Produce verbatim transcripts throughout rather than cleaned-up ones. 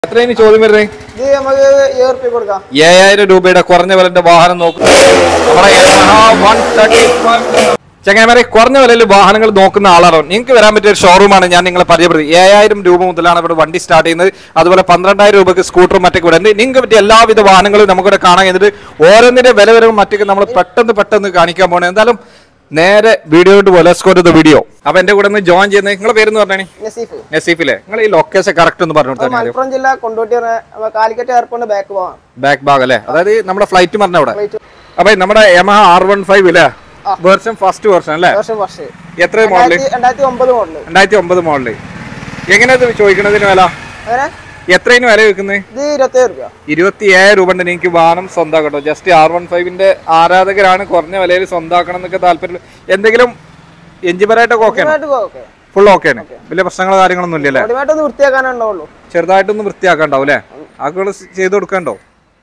എത്രയാണ് ചോദ്യം വരുന്നത്? ഏഴായിരം രൂപയുടെ കുറഞ്ഞ വിലന്റെ വാഹനം നോക്കുക. ചങ്ങായിമാരെ, കുറഞ്ഞ വിലയിൽ വാഹനങ്ങൾ നോക്കുന്ന ആളാണോ? നിങ്ങൾക്ക് വരാൻ പറ്റിയ ഒരു ഷോറൂമാണ് ഞാൻ നിങ്ങളെ പരിചയപ്പെടുത്തി. ഏഴായിരം രൂപ മുതലാണ് ഇവിടെ വണ്ടി സ്റ്റാർട്ട് ചെയ്യുന്നത്. അതുപോലെ പന്ത്രണ്ടായിരം രൂപയ്ക്ക് സ്കൂട്ടറും മറ്റൊക്കെ ഇവിടെ ഉണ്ട്. നിങ്ങൾക്ക് പറ്റിയ എല്ലാവിധ വാഹനങ്ങളും നമുക്കിവിടെ കാണാൻ കഴിഞ്ഞിട്ട് ഓരോന്നിന്റെ വില വരവും മറ്റൊക്കെ നമ്മൾ പെട്ടെന്ന് പെട്ടെന്ന് കാണിക്കാൻ പോകണം. എന്തായാലും നേരെ വീഡിയോ പോലെ വീഡിയോ. അപ്പൊ എന്റെ കൂടെ ഒന്ന് ജോയിൻ ചെയ്യുന്നത് നിങ്ങളെ പേര് പറഞ്ഞേ? നസീഫിലെ. നിങ്ങൾ ഈ ലൊക്കേഷൻ കറക്റ്റ് ഒന്ന് പറഞ്ഞു കൊടുത്താൽ. മലപ്പുറം ജില്ല കൊണ്ടോട്ടി കാലിക്കറ്റ് എയർപോർട്ട് ബാക്ക് ഭാഗം. ബാക്ക് ഭാഗം അല്ലേ? അതായത് നമ്മുടെ ഫ്ലൈറ്റ് പറഞ്ഞ അവിടെ. അപ്പൊ നമ്മുടെ യമഹ ആർ വൺ ഫൈവ് അല്ലേ? വേർഷൻ ഫസ്റ്റ് വേർഷൻ അല്ലേ? എത്ര മോഡല്? രണ്ടായിരത്തി ഒമ്പത് മോഡല്. രണ്ടായിരത്തി ഒമ്പത് മോഡല്. എങ്ങനെയാ ചോദിക്കണതിന് വില? എത്രയും വില വെക്കുന്നത്? ഇരുപത്തി ഏഴ് രൂപ ഉണ്ട്. എനിക്ക് വാഹനം സ്വന്തമാക്കട്ടോ. ജസ്റ്റ് ആർ വൺ ഫൈവിന്റെ ആരാധകരാണ്, കുറഞ്ഞ വിലയിൽ സ്വന്തമാക്കണം എന്നൊക്കെ താല്പര്യം. എന്തെങ്കിലും എഞ്ചിൻപരമായിട്ടൊക്കെ ഓക്കെ? ഫുൾ ഓക്കെയാണ്, വലിയ പ്രശ്നങ്ങളോ കാര്യങ്ങളൊന്നും ഇല്ലല്ലേ? ചെറുതായിട്ടൊന്നും വൃത്തിയാക്കാണ്ടാവും അല്ലേ? ആക്കുകൾ ചെയ്ത് കൊടുക്കണ്ടോ?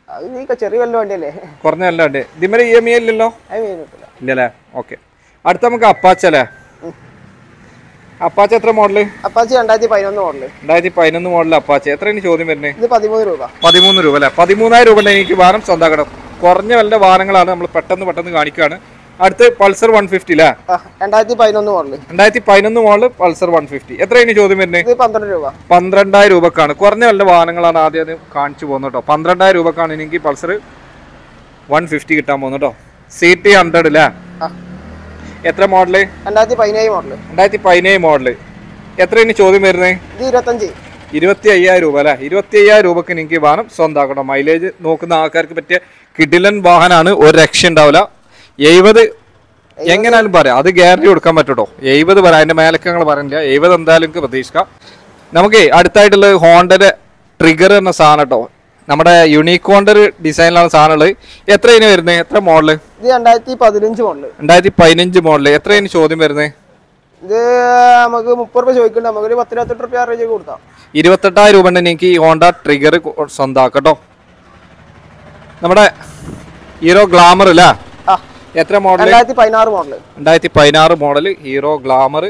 കുറഞ്ഞ വല്ല വണ്ടി. ഇതിമേലെ ഇ എം ഐ ഇല്ലല്ലോ? ഇല്ലല്ലേ? ഓക്കെ. അടുത്ത നമുക്ക് അപ്പാച്ച അല്ലേ? അപ്പാച്ച എത്ര മോഡല്? അപ്പാച്ച രണ്ടായിരത്തി പതിനൊന്ന് മോഡല്. രണ്ടായിരത്തി പതിനൊന്ന് മോഡല് അപ്പാച്ച. എത്രയാണ് ചോദ്യം വരുന്നത്? പതിമൂന്ന് രൂപ. പതിമൂന്ന് രൂപ അല്ലെ? പതിമൂന്നായിരം രൂപ എനിക്ക് വാഹനം സ്വന്തമാക്കണം. കുറഞ്ഞ വല്ല വാഹനങ്ങളാണ് നമ്മൾ പെട്ടെന്ന് പെട്ടെന്ന് കാണിക്കുകയാണ്. അടുത്ത് പൾസർ വൺ ഫിഫ്റ്റി അല്ലേ? രണ്ടായിരത്തി പതിനൊന്ന് മോഡല്. രണ്ടായിരത്തി പതിനൊന്ന് മോഡല് പൾസർ വൺ ഫിഫ്റ്റി. എത്രയാണ് ചോദ്യം വരുന്നത്? പന്ത്രണ്ട് രൂപ. പന്ത്രണ്ടായിരം രൂപക്കാണ്. കുറഞ്ഞ വല്ല വാഹനങ്ങളാണ് ആദ്യം കാണിച്ചു പോകുന്നത് കേട്ടോ. പന്ത്രണ്ടായിരം രൂപക്കാണ് എനിക്ക് പൾസർ വൺ ഫിഫ്റ്റി കിട്ടാൻ പോകുന്നത് കേട്ടോ. സി ടി ഹൺഡ്രഡ് അല്ലേ? എത്ര മോഡല്? രണ്ടായിരത്തി പതിനേഴ് മോഡല്. രണ്ടായിരത്തി പതിനേഴ് മോഡല്. എത്രയാണ് ചോദ്യം വരുന്നത്? ഇരുപത്തഞ്ച്. ഇരുപത്തി അയ്യായിരം രൂപ അല്ലെ? ഇരുപത്തി അയ്യായിരം രൂപക്ക് എനിക്ക് വാഹനം സ്വന്തമാക്കണം. മൈലേജ് നോക്കുന്ന ആൾക്കാർക്ക് പറ്റിയ കിടിലൻ വാഹനമാണ്. ഒരു രക്ഷ ഉണ്ടാവില്ല. എഴുപത് എങ്ങനെയാലും പറയാം, അത് ഗ്യാരണ്ടി കൊടുക്കാൻ പറ്റൂട്ടോ. എഴുപത് പറയാം, അതിന്റെ മേലക്കങ്ങൾ പറയുന്നില്ല. എഴുപത് എന്തായാലും എനിക്ക് പ്രതീക്ഷിക്കാം. നമുക്ക് അടുത്തായിട്ടുള്ളത് ഹോണ്ടയുടെ ട്രിഗർ എന്ന സാധനം കേട്ടോ. നമ്മുടെ യൂണിക്കോണ്ടർ ഡിസൈനിലാണ് സാധനമുള്ളത്. എത്രയാണ് വരുന്നത്? എത്ര മോഡല്? രണ്ടായിരത്തി പതിനഞ്ച് മോഡല്. രണ്ടായിരത്തി പതിനഞ്ച് മോഡല്. എത്രയാണ് ചോദ്യം വരുന്നത്? ഇത് നമുക്ക് മുപ്പത് രൂപ ചോദിക്കണ്ട, നമുക്ക് പത്ത് ഇരുപത്തെട്ട് രൂപ അറേഞ്ച് കൊടുത്താം. ഇരുപത്തെട്ടായിരം രൂപ ഉണ്ട് എനിക്ക് ഈ ഹോണ്ട ട്രിഗർ സ്വന്തമാക്കട്ടോ. നമ്മുടെ ഹീറോ ഗ്ലാമർ അല്ലേ? എത്ര മോഡൽ? രണ്ടായിരത്തി പതിനാറ് മോഡല്. രണ്ടായിരത്തി പതിനാറ് മോഡല് ഹീറോ ഗ്ലാമർ.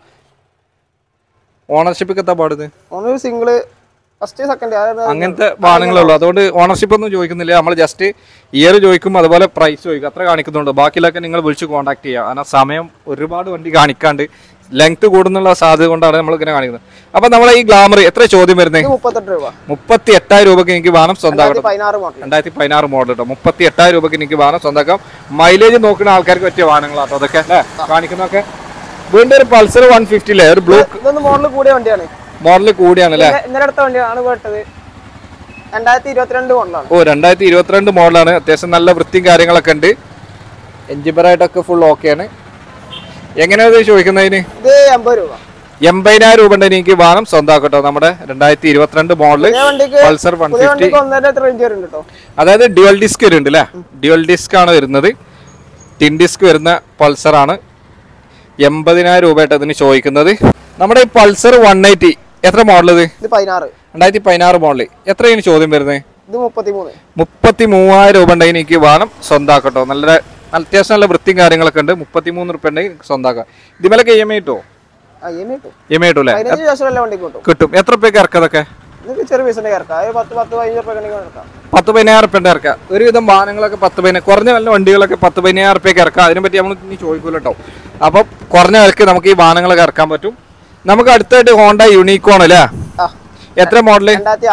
ഓണർഷിപ്പ് എത്താ പാടുന്നത്? സിംഗിള് ഫസ്റ്റ് സെക്കൻഡ് അങ്ങനത്തെ വാഹനങ്ങളുള്ളൂ. അതുകൊണ്ട് ഓണർഷിപ്പ് ഒന്നും ചോദിക്കുന്നില്ല. നമ്മൾ ജസ്റ്റ് ഇയർ ചോദിക്കും, അതുപോലെ പ്രൈസ് ചോദിക്കും, അത്ര കാണിക്കുന്നുണ്ട്. ബാക്കിയുള്ളതൊക്കെ നിങ്ങൾ വിളിച്ച് കോൺടാക്ട് ചെയ്യുക. കാരണം സമയം ഒരുപാട് വണ്ടി കാണിക്കാണ്ട് ലെങ്ത് കൂടുന്നുള്ള സാധ്യത കൊണ്ടാണ് നമ്മൾ ഇങ്ങനെ കാണിക്കുന്നത്. അപ്പൊ നമ്മളെ ഈ ഗ്ലാമർ എത്ര ചോദ്യം വരുന്നത്? മുപ്പത്തെട്ട് രൂപ. മുപ്പത്തി എട്ടായിരം രൂപയ്ക്ക് എനിക്ക് വാഹനം സ്വന്തമാക്കാം. രണ്ടായിരത്തി പതിനാറ് മോഡൽ കേട്ടോ. മുപ്പത്തി എട്ടായിരം രൂപയ്ക്ക് എനിക്ക് വാഹനം സ്വന്തമാക്കാം. മൈലേജ് നോക്കുന്ന ആൾക്കാർക്ക് പറ്റിയ വാഹനങ്ങളാട്ടോ അതൊക്കെ അല്ലേ കാണിക്കുന്നതൊക്കെ. വീണ്ടും ഒരു പൾസർ വൺ ഫിഫ്റ്റി അല്ലേ? ഒരു ബ്ലൂ മോഡൽ കൂടിയ വണ്ടിയാണ്. മോഡൽ കൂടിയാണ് അല്ലേ? രണ്ടായിരത്തി ഇരുപത്തിരണ്ട് മോഡലാണ്. ഓ, രണ്ടായിരത്തി ഇരുപത്തിരണ്ട് മോഡലാണ്. അത്യാവശ്യം നല്ല വൃത്തിയും കാര്യങ്ങളൊക്കെ ഉണ്ട്. എഞ്ചിൻപരമായിട്ടൊക്കെ ഫുൾ ഓക്കെയാണ്. എങ്ങനെയാണ് ചോദിക്കുന്നതിന്? എൺപതിനായിരം രൂപ ഉണ്ട് എനിക്ക് വാഹനം സ്വന്തമാക്കട്ടോ. നമ്മുടെ രണ്ടായിരത്തി ഇരുപത്തിരണ്ട് മോഡല് പൾസർ വൺ ഫിഫ്റ്റി. അതായത് ഡ്യുവൽ ഡിസ്ക് വരുന്നുണ്ട് അല്ലേ? ഡ്യുവൽ ഡിസ്ക് ആണ് വരുന്നത്. ടിൻ ഡിസ്ക് വരുന്ന പൾസർ ആണ്. എൺപതിനായിരം രൂപയായിട്ട് അതിന് ചോദിക്കുന്നത്. നമ്മുടെ ഈ പൾസർ വൺ എയ്റ്റി എത്ര മോഡൽ? ഇത് രണ്ടായിരത്തി പതിനാറ് മോഡല്. എത്രയാണ് ചോദ്യം വരുന്നത്? മുപ്പത്തി മൂവായിരം രൂപ ഉണ്ടെങ്കിൽ എനിക്ക് വാഹനം സ്വന്തമാക്കട്ടോ. നല്ല അത്യാവശ്യം നല്ല വൃത്തിയും കാര്യങ്ങളൊക്കെ ഉണ്ട്. മുപ്പത്തി മൂന്ന് റുപ്യ ഉണ്ടെങ്കിൽ സ്വന്തമാക്കാം. ഇതിമേലൊക്കെ ഇ എം ഐ കിട്ടുമോ? ഇ എം ഐ കിട്ടും അല്ലേ? കിട്ടും. എത്ര റുപ്യക്ക് ഇറക്കതൊക്കെ? പത്ത് പതിനായിരം റുപ്യന്റെ ഇറക്കാം. ഒരുവിധം വാഹനങ്ങളൊക്കെ പത്ത് പതിനായിരം, കുറഞ്ഞ നല്ല വണ്ടികളൊക്കെ പത്ത് പതിനായിരം റുപ്യക്ക് ഇറക്കാം. അതിനെ പറ്റി നമ്മൾ ഇനി ചോദിക്കൂല കേട്ടോ. അപ്പൊ കുറഞ്ഞ വിലക്ക് നമുക്ക് ഈ വാഹനങ്ങളൊക്കെ ഇറക്കാൻ പറ്റും. നമുക്ക് അടുത്തായിട്ട് ഹോണ്ട യൂണിക്കോൺ അല്ലേ? എത്ര മോഡല്?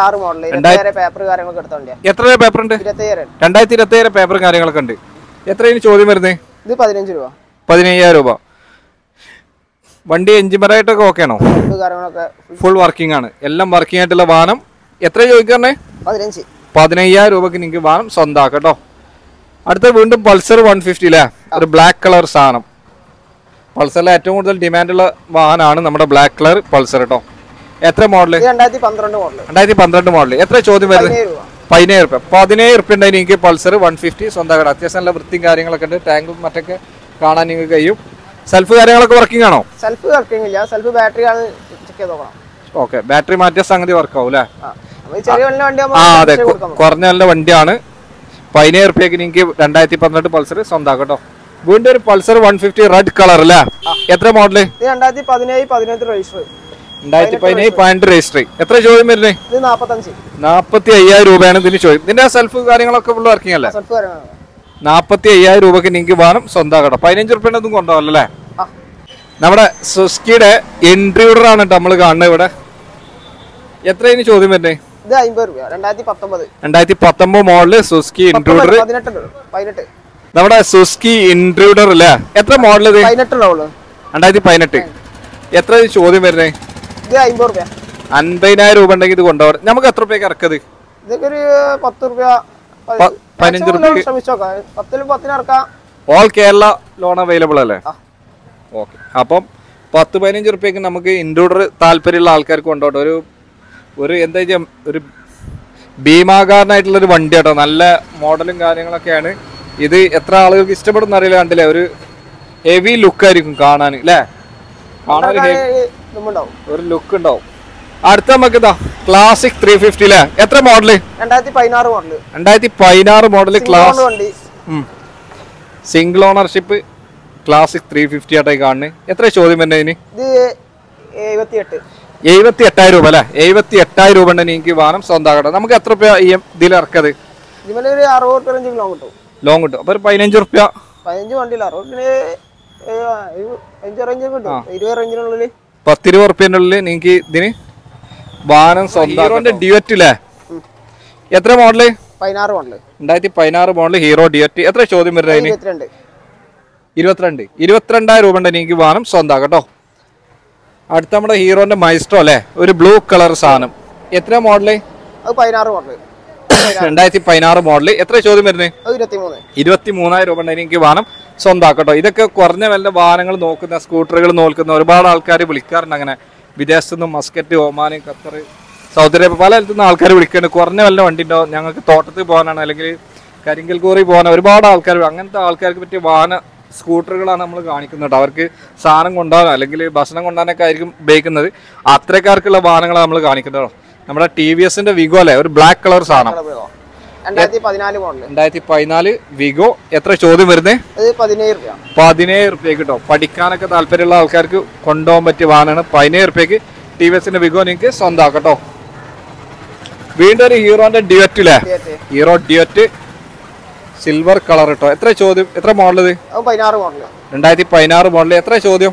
എത്ര പേപ്പർ ഉണ്ട്? രണ്ടായിരത്തി ഇരുപത്തി ഏഴ് പേപ്പറും കാര്യങ്ങളൊക്കെ ഉണ്ട്. എത്രയാണ് ചോദ്യം വരുന്നത്? പതിനഞ്ച് രൂപ. പതിനയ്യായിരം രൂപ. വണ്ടി എഞ്ചിൻപരമായിട്ടൊക്കെ ഓക്കെ ആണോ? ഫുൾ വർക്കിംഗ് ആണ്. എല്ലാം വർക്കിംഗ് ആയിട്ടുള്ള വാഹനം. എത്ര ചോദിക്കണേ? പതിനയ്യായിരം രൂപക്ക് നിങ്ങൾക്ക് വാഹനം സ്വന്തമാക്കാം കേട്ടോ. അടുത്ത വീണ്ടും പൾസർ വൺ ഫിഫ്റ്റി അല്ലേ? ഒരു ബ്ലാക്ക് കളർ സാധനം. പൾസറിലെ ഏറ്റവും കൂടുതൽ ഡിമാൻഡുള്ള വാഹനമാണ് നമ്മുടെ ബ്ലാക്ക് കളർ പൾസർ കേട്ടോ. എത്ര മോഡല്? രണ്ടായിരത്തി പന്ത്രണ്ട് മോഡല്. രണ്ടായിരത്തി പന്ത്രണ്ട് മോഡല്. എത്ര ചോദ്യം വരുന്നത്? പതിനേഴ് റുപ്യ. പതിനേഴ് റുപ്യ ഉണ്ടെങ്കിൽ എനിക്ക് പൾസർ വൺ ഫിഫ്റ്റി സ്വന്തമാക്കണം. അത്യാവശ്യം നല്ല വൃത്തിയും കാര്യങ്ങളൊക്കെ ഉണ്ട്. ടാങ്കും മറ്റൊക്കെ കാണാൻ നിങ്ങൾക്ക് കഴിയും. സെൽഫ് കാര്യങ്ങളൊക്കെ വർക്കിംഗ് ആണോ? സെൽഫ് വർക്കിംഗ് ഇല്ല, സെൽഫ് ബാറ്ററി ആണ് ചെക്ക് ചെയ്ത് നോക്കണം. ഓക്കെ, ബാറ്ററി മാറ്റിയ സംഗതി വർക്കാവും അല്ലേ? ആ അതെ, കുറഞ്ഞ നല്ല വണ്ടിയാണ്. പതിനേഴ് റുപ്യക്ക് എനിക്ക് രണ്ടായിരത്തി പന്ത്രണ്ട് പൾസർ സ്വന്തമാക്കാം കേട്ടോ. വീണ്ടും ഒരു Pulsar one fifty red colour അല്ലേ? എത്ര മോഡല്? രണ്ടായിരത്തി പതിനേഴ് പതിനെട്ട് രജിസ്റ്റർ. രണ്ടായിരത്തി പതിനേഴ് പതിനെട്ട് രജിസ്റ്റർ. എത്ര ചോദ്യം വരുന്നേ? ഇത് നാപ്പത്തഞ്ച് നാപ്പത്തി അയ്യായിരം രൂപയാണ് ഇതിന് ചോദ്യം. ഇതിന്റെ സെൽഫ് കാര്യങ്ങളൊക്കെ ഫുള്ള് വർക്കിംഗ് അല്ലേ? നാപ്പത്തി അയ്യായിരം രൂപക്ക് നിങ്ങൾക്ക് വേണം സ്വന്തമാക്കട്ടോ. പതിനഞ്ച് റുപ്യേൻ്റെ ഒന്നും കൊണ്ടുപോകല്ലേ? നമ്മുടെ സുസ്കിയുടെ ഇൻട്രൂഡർ ആണ് നമ്മൾ കാണുന്നത് ഇവിടെ. എത്ര ഇതിന് ചോദ്യം വരുന്നേ? ഇത് അമ്പത് രൂപ. രണ്ടായിരത്തി പത്തൊമ്പത് രണ്ടായിരത്തി പത്തൊമ്പത് മോഡല് സുസ്കി ഇൻട്രൂഡർ. പതിനെട്ട് നമ്മുടെ സുസ്കി ഇൻട്രൂഡർ അല്ലേ? എത്ര മോഡൽ ഇത്? പതിനെട്ടുള്ളൂ. രണ്ടായിരത്തി പതിനെട്ട്. എത്ര ചോദ്യം വരുന്നേ? ഇത് അമ്പത് രൂപ. അൻപതിനായിരം രൂപ ഉണ്ടെങ്കിൽ ഇത് കൊണ്ടുപോകാം. നമുക്ക് എത്ര രൂപയ്ക്ക് ഇറക്കത്? ഇതൊക്കെ ഒരു പത്ത് രൂപ പതിനഞ്ച് രൂപ പത്തിലും പത്തിന് ഇറക്കാം. ഓൾ കേരള ലോൺ അവൈലബിൾ അല്ലേ? ഓക്കെ. അപ്പം പത്ത് പതിനഞ്ച് റുപ്യക്ക് നമുക്ക് ഇൻട്രൂഡർ താല്പര്യമുള്ള ആൾക്കാർക്ക് കൊണ്ടോട്ടെ. ഒരു ഒരു എന്താ വെച്ചാൽ ഒരു ഭീമാകാരനായിട്ടുള്ളൊരു വണ്ടി കേട്ടോ. നല്ല മോഡലും കാര്യങ്ങളൊക്കെയാണ് ഇത്. എത്ര ആളുകൾക്ക് ഇഷ്ടപ്പെടുന്ന അറിയില്ല. കണ്ടില്ലേ, ഒരു ഹെവി ലുക്കായിരിക്കും കാണാൻ അല്ലേ? കാണാൻ ഒരു ലുക്ക് ഉണ്ടാവും. അടുത്ത നമുക്ക് ഇതാ ക്ലാസിക് ത്രീ ഫിഫ്റ്റി അല്ലേ? എത്ര മോഡല്? രണ്ടായിരത്തി പതിനാറ് മോഡല്. രണ്ടായിരത്തി പതിനാറ് model class single ownership classic three fifty ആയിട്ടായി കാണുന്നത്. എത്ര ചോദ്യം വരുന്നത് ഇതിന്? എഴുപത്തി എട്ടായിരം രൂപ അല്ലേ? എഴുപത്തി എട്ടായിരം രൂപ ഉണ്ടെങ്കിൽ എനിക്ക് വാഹനം സ്വന്തമാകട്ടെ. നമുക്ക് എത്ര രൂപ ഈ ഇതിൽ ഇറക്കത്? ലോങ് കിട്ടും. ലോങ് കിട്ടും. അപ്പൊ ഒരു പതിനഞ്ച് റുപ്യ പതിനഞ്ച് വണ്ടിയില്ല പത്തിരുപത് റുപ്യൻ്റെ ഉള്ളിൽ നിങ്ങൾക്ക് ഇതിന് വാഹനം സ്വന്തം. ഡ്യുവറ്റ് അല്ലേ? എത്ര മോഡല്? പതിനാറ് മോഡല്. രണ്ടായിരത്തി പതിനാറ് മോഡല് ഹീറോ ഡ്യുവറ്റ്. എത്ര ചോദ്യം വരുന്നത് അതിന്? ഇരുപത്തിരണ്ട്. ഇരുപത്തിരണ്ടായിരം രൂപ ഉണ്ടെങ്കിൽ എനിക്ക് വാഹനം സ്വന്തമാകട്ടോ. അടുത്ത നമ്മുടെ ഹീറോന്റെ മൈസ്ട്രോ അല്ലേ? ഒരു ബ്ലൂ കളർ സാധനം. എത്ര മോഡല്? പതിനാറ് മോഡല്. രണ്ടായിരത്തി പതിനാറ് മോഡല്. എത്ര ചോദ്യം വരുന്നത്? ഇരുപത്തി മൂന്നായിരം രൂപ ഉണ്ടെങ്കിൽ എനിക്ക് വാഹനം സ്വന്തമാക്കട്ടോ. ഇതൊക്കെ കുറഞ്ഞ വല്ല വാഹനങ്ങൾ നോക്കുന്ന സ്കൂട്ടറുകൾ നോക്കുന്ന ഒരുപാട് ആൾക്കാർ വിളിക്കാറുണ്ട്. അങ്ങനെ വിദേശത്തു നിന്നും Muscat, Oman, Qatar, Saudi Arabia പല സ്ഥലത്തുനിന്ന് ആൾക്കാർ വിളിക്കുന്നുണ്ട്. കുറഞ്ഞ വല്ല വണ്ടി ഉണ്ടോ, ഞങ്ങൾക്ക് തോട്ടത്തിൽ പോകാനാണ്, അല്ലെങ്കിൽ കരിങ്കൽ കോറി പോകാൻ ഒരുപാട് ആൾക്കാർ. അങ്ങനത്തെ ആൾക്കാർക്ക് പറ്റിയ വാഹന സ്കൂട്ടറുകളാണ് നമ്മൾ കാണിക്കുന്നത്. അവർക്ക് സാധനം കൊണ്ടുപോകാനോ അല്ലെങ്കിൽ ഭക്ഷണം കൊണ്ടുപോകാനൊക്കെ ആയിരിക്കും ഉപയോഗിക്കുന്നത്. അത്രക്കാർക്കുള്ള വാഹനങ്ങളാണ് നമ്മൾ കാണിക്കുന്നത്. നമ്മുടെ ടി വി എസിന്റെ വിഗോ അല്ലേ? ഒരു ബ്ലാക്ക് കളർ സാധനം. രണ്ടായിരത്തി പതിനാല് വിഗോ. എത്ര ചോദ്യം വരുന്നത്? പതിനേഴ് റുപ്യക്ക് കേട്ടോ. പഠിക്കാനൊക്കെ താല്പര്യമുള്ള ആൾക്കാർക്ക് കൊണ്ടുപോകാൻ പറ്റിയ വാഹനമാണ്. പതിനേഴ് റുപ്യക്ക് ടി വി എസിന്റെ വിഗോ നിങ്ങൾക്ക് സ്വന്തമാക്കട്ടോ. വീണ്ടും ഒരു ഹീറോന്റെ ഡ്യുവറ്റ് അല്ലേ? ഹീറോ ഡ്യുവറ്റ് സിൽവർ കളർ കേട്ടോ. എത്ര ചോദ്യം? എത്ര മോഡൽ ഇത്? രണ്ടായിരത്തി പതിനാറ് മോഡൽ. എത്ര ചോദ്യം?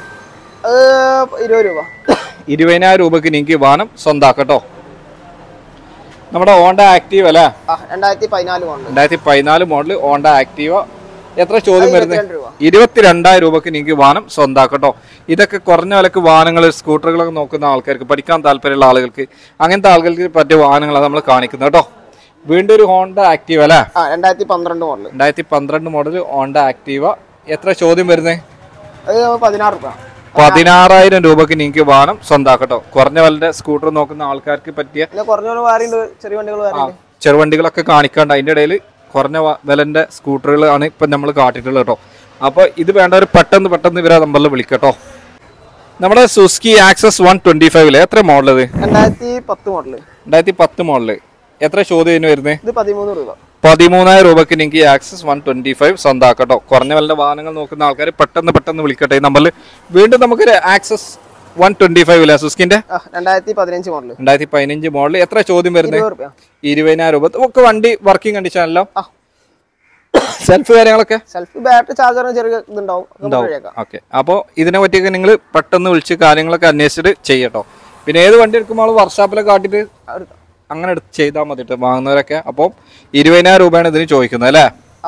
ഇരുപതിനായിരം രൂപക്ക് നിങ്ങൾക്ക് വാഹനം സ്വന്തമാക്കട്ടോ. നമ്മുടെ ഹോണ്ട ആക്റ്റീവ അല്ലേ? രണ്ടായിരത്തി പതിനാല് മോഡൽ ഹോണ്ട ആക്റ്റീവ. എത്ര ചോദ്യം വരുന്നത്? ഇരുപത്തിരണ്ടായിരം രൂപക്ക് നിങ്ങൾക്ക് വാഹനം സ്വന്തമാക്കട്ടോ. ഇതൊക്കെ കുറഞ്ഞ വിലക്ക് വാഹനങ്ങൾ സ്കൂട്ടറുകളൊക്കെ നോക്കുന്ന ആൾക്കാർക്ക്, പഠിക്കാൻ താല്പര്യമുള്ള ആളുകൾക്ക്, അങ്ങനത്തെ ആളുകൾക്ക് പറ്റിയ വാഹനങ്ങളാണ് നമ്മൾ കാണിക്കുന്നത് കേട്ടോ. വീണ്ടും ഒരു ഹോണ്ട ആക്റ്റീവ അല്ലേ? രണ്ടായിരത്തി പന്ത്രണ്ട് മോഡൽ. രണ്ടായിരത്തി പന്ത്രണ്ട് മോഡൽ ഹോണ്ട ആക്റ്റീവ. എത്ര ചോദ്യം വരുന്നത്? പതിനാറ് രൂപ. പതിനാറായിരം രൂപക്ക് നിങ്ങൾക്ക് വാഹനം സ്വന്തമാക്കട്ടോ. കുറഞ്ഞ വിലന്റെ സ്കൂട്ടർ നോക്കുന്ന ആൾക്കാർക്ക് പറ്റിയ ചെറുവണ്ടികളൊക്കെ കാണിക്കാണ്ട് അതിന്റെ ഇടയിൽ കുറഞ്ഞ വിലന്റെ സ്കൂട്ടറുകളാണ് ഇപ്പൊ നമ്മൾ കാട്ടിട്ടുള്ളത് കേട്ടോ. അപ്പൊ ഇത് വേണ്ടവർ പെട്ടെന്ന് പെട്ടെന്ന് ഇവരെ നമ്പറിൽ വിളിക്കട്ടോ. നമ്മുടെ സുസ്കി ആക്സസ് വൺ ട്വന്റി ഫൈവില് എത്ര മോഡൽ? ഇത് രണ്ടായിരത്തി പത്ത് മോഡല്. രണ്ടായിരത്തി പത്ത് മോഡല്. എത്ര ചോദ്യം വരുന്നത്? ഇത് പതിമൂന്ന് രൂപ. പതിമൂന്നായിരം രൂപക്ക് നിങ്ങൾക്ക് ആക്സസ് വൺ ട്വന്റി ഫൈവ് സ്വന്തമാക്കട്ടോ. കുറഞ്ഞ വല്ല വാഹനങ്ങൾ നോക്കുന്ന ആൾക്കാർ പെട്ടെന്ന് പെട്ടെന്ന് വിളിക്കട്ടെ ഈ നമ്പറിൽ. വീണ്ടും നമുക്കൊരു ആക്സസ് വൺ ട്വന്റി ഫൈവ് അല്ലേ സുസ്കിന്റെ? രണ്ടായിരത്തി പതിനഞ്ച് മോഡൽ. രണ്ടായിരത്തി പതിനഞ്ച് മോഡൽ. എത്ര ചോദ്യം വരുന്നത്? ഇരുപതിനായിരം രൂപ. ഒക്കെ വണ്ടി വർക്കിംഗ് കണ്ടീഷൻ അല്ലോ? സെൽഫ് കാര്യങ്ങളൊക്കെ? സെൽഫ് ബാറ്ററി ചാർജർ ചെറിയ ഇതുണ്ടാവും. ഓക്കെ. അപ്പോൾ ഇതിനെ പറ്റിയൊക്കെ നിങ്ങൾ പെട്ടെന്ന് വിളിച്ച് കാര്യങ്ങളൊക്കെ അന്വേഷിച്ചിട്ട് ചെയ്യട്ടോ. പിന്നെ ഏത് വണ്ടി എടുക്കുമ്പോൾ വർക്ക്ഷോപ്പിലൊക്കെ കാട്ടിട്ട് അങ്ങനെ എടുത്ത് ചെയ്താൽ മതി വാങ്ങുന്നവരൊക്കെ. അപ്പോൾ ഇരുപതിനായിരം രൂപയാണ് ഇതിന് ചോദിക്കുന്നത് അല്ലേ?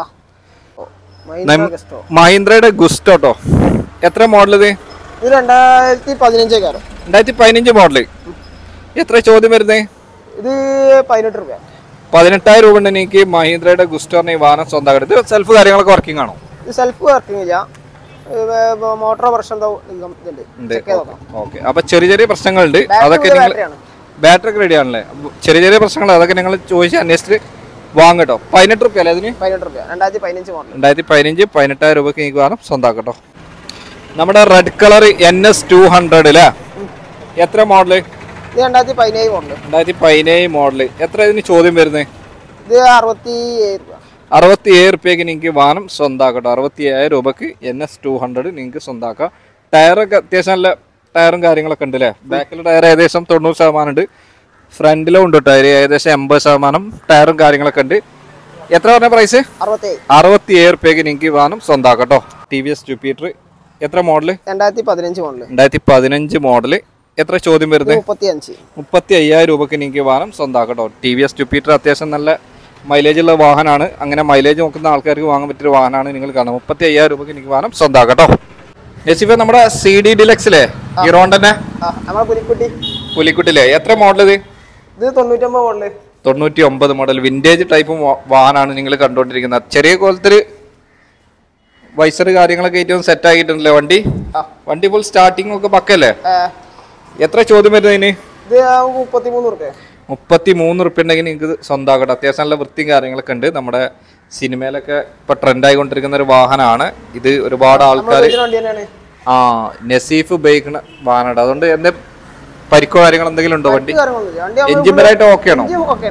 മഹീന്ദ്രയുടെ ഗുസ്റ്റോ കേട്ടോ. എത്ര മോഡൽ ഇത്? രണ്ടായിരത്തി പതിനഞ്ച് രണ്ടായിരത്തി പതിനഞ്ച് മോഡല്. എത്ര ചോദ്യം വരുന്നത്? ഇത് പതിനെട്ട് രൂപ. പതിനെട്ടായിരം രൂപ ഉണ്ട് എനിക്ക് മഹീന്ദ്രയുടെ ഗുസ്റ്റോറിന് ഈ വാഹനം സ്വന്തമാക്കട്ടെ. ഇത് സെൽഫ് കാര്യങ്ങളൊക്കെ വർക്കിംഗ് ആണോ? സെൽഫ് വർക്കിംഗ് ഇല്ല, മോട്ടോർ പ്രശ്നം. ഓക്കെ. അപ്പൊ ചെറിയ ചെറിയ പ്രശ്നങ്ങളുണ്ട്. അതൊക്കെ ബാറ്ററി ഒക്കെ റെഡി ആണല്ലേ? ചെറിയ ചെറിയ പ്രശ്നങ്ങൾ അതൊക്കെ നിങ്ങൾ ചോദിച്ച് അന്വേഷിച്ചിട്ട് വാങ്ങട്ടോ. പതിനെട്ട് റുപ്യ അല്ലേ അതിന്? രണ്ടായിരത്തി പതിനഞ്ച് രണ്ടായിരത്തി പതിനഞ്ച് പതിനെട്ടായിരം രൂപയ്ക്ക് എനിക്ക് വാഹനം സ്വന്തമാക്കട്ടോ. നമ്മുടെ red colour N S two hundred അല്ലേ? എത്ര മോഡല്? രണ്ടായിരത്തി പതിനേഴ് മോഡല്. രണ്ടായിരത്തി പതിനേഴ് മോഡല്. എത്ര ഇതിന് ചോദ്യം വരുന്നത്? ഇത് അറുപത്തി ഏഴ് രൂപ. അറുപത്തി ഏഴ് റുപ്യക്ക് നിങ്ങൾക്ക് വാഹനം സ്വന്തമാക്കട്ടോ. അറുപത്തി ഏഴായിരം രൂപക്ക് എൻ എസ് ടു ഹൺഡ്രഡ് നിങ്ങൾക്ക് സ്വന്തമാക്കാം. ടയറൊക്കെ അത്യാവശ്യം നല്ല ടയറും കാര്യങ്ങളൊക്കെ ഉണ്ട് അല്ലേ? ബാക്കിലെ ടയർ ഏകദേശം തൊണ്ണൂറ് ശതമാനം ഉണ്ട്, ഫ്രണ്ടിലും ഉണ്ട് ടയർ ഏകദേശം എൺപത് ശതമാനം ടയറും കാര്യങ്ങളൊക്കെ ഉണ്ട്. എത്ര പറഞ്ഞ പ്രൈസ്? അറുപത്തി ഏഴ് റുപ്യക്ക് നിങ്ങൾക്ക് വാഹനം സ്വന്തമാക്കട്ടോ. ടി വി എസ് ജുപ്പിറ്റർ എത്ര മോഡല്? രണ്ടായിരത്തി പതിനഞ്ച് മോഡല്. രണ്ടായിരത്തി പതിനഞ്ച് മോഡല്. എത്ര ചോദ്യം വരുന്നത്? മുപ്പത്തി അയ്യായിരം രൂപക്ക് നിങ്ങൾക്ക് വാഹനം സ്വന്തമാക്കട്ടോ. ടി വി എസ് ജുപ്പിറ്റർ അത്യാവശ്യം നല്ല മൈലേജ് ഉള്ള വാഹനമാണ്. അങ്ങനെ മൈലേജ് നോക്കുന്ന ആൾക്കാർക്ക് വാങ്ങാൻ പറ്റിയ വാഹനമാണ്. നിങ്ങൾ കാണാം, മുപ്പത്തി അയ്യായിരം രൂപക്ക് എനിക്ക് വാഹനം സ്വന്തമാക്കട്ടോ. നസീഫ നമ്മുടെ സി ഡി ഡിലക്സിലെ ഹീറോണ്ടന്നെ പുലിക്കുട്ടിലെ എത്ര മോഡൽ ഇത്? ഇത് തൊണ്ണൂറ്റൊമ്പത് മോഡല്. തൊണ്ണൂറ്റി ഒമ്പത് മോഡൽ വിന്റേജ് ടൈപ്പ് വാഹനമാണ് നിങ്ങൾ കണ്ടുകൊണ്ടിരിക്കുന്നത്. ചെറിയ കോലത്തിൽ വൈസർ കാര്യങ്ങളൊക്കെ ഏറ്റവും സെറ്റ് ആക്കിയിട്ടുണ്ടല്ലേ വണ്ടി? വണ്ടി ഫുൾ സ്റ്റാർട്ടിംഗ് ഒക്കെ പക്കല്ലേ? എത്ര ചോദ്യം വരുന്നതിന്? മുപ്പത്തി മൂന്ന് റുപ്യ ഉണ്ടെങ്കിൽ നിങ്ങൾക്ക് സ്വന്തമാക്കട്ടെ. അത്യാവശ്യം നല്ല വൃത്തിയും കാര്യങ്ങളൊക്കെ ഉണ്ട്. നമ്മുടെ സിനിമയിലൊക്കെ ഇപ്പൊ ട്രെൻഡ് ആയിക്കൊണ്ടിരിക്കുന്ന ഒരു വാഹനമാണ് ഇത്. ഒരുപാട് ആൾക്കാർ ആ നസീഫ് ഉപയോഗിക്കുന്ന വാഹനമാണ്. അതുകൊണ്ട് എന്റെ പരിക്കോ കാര്യങ്ങൾ എന്തെങ്കിലും ഉണ്ടോ? വണ്ടി എഞ്ചിൻ പരായിട്ട് ഓക്കെ ആണോ?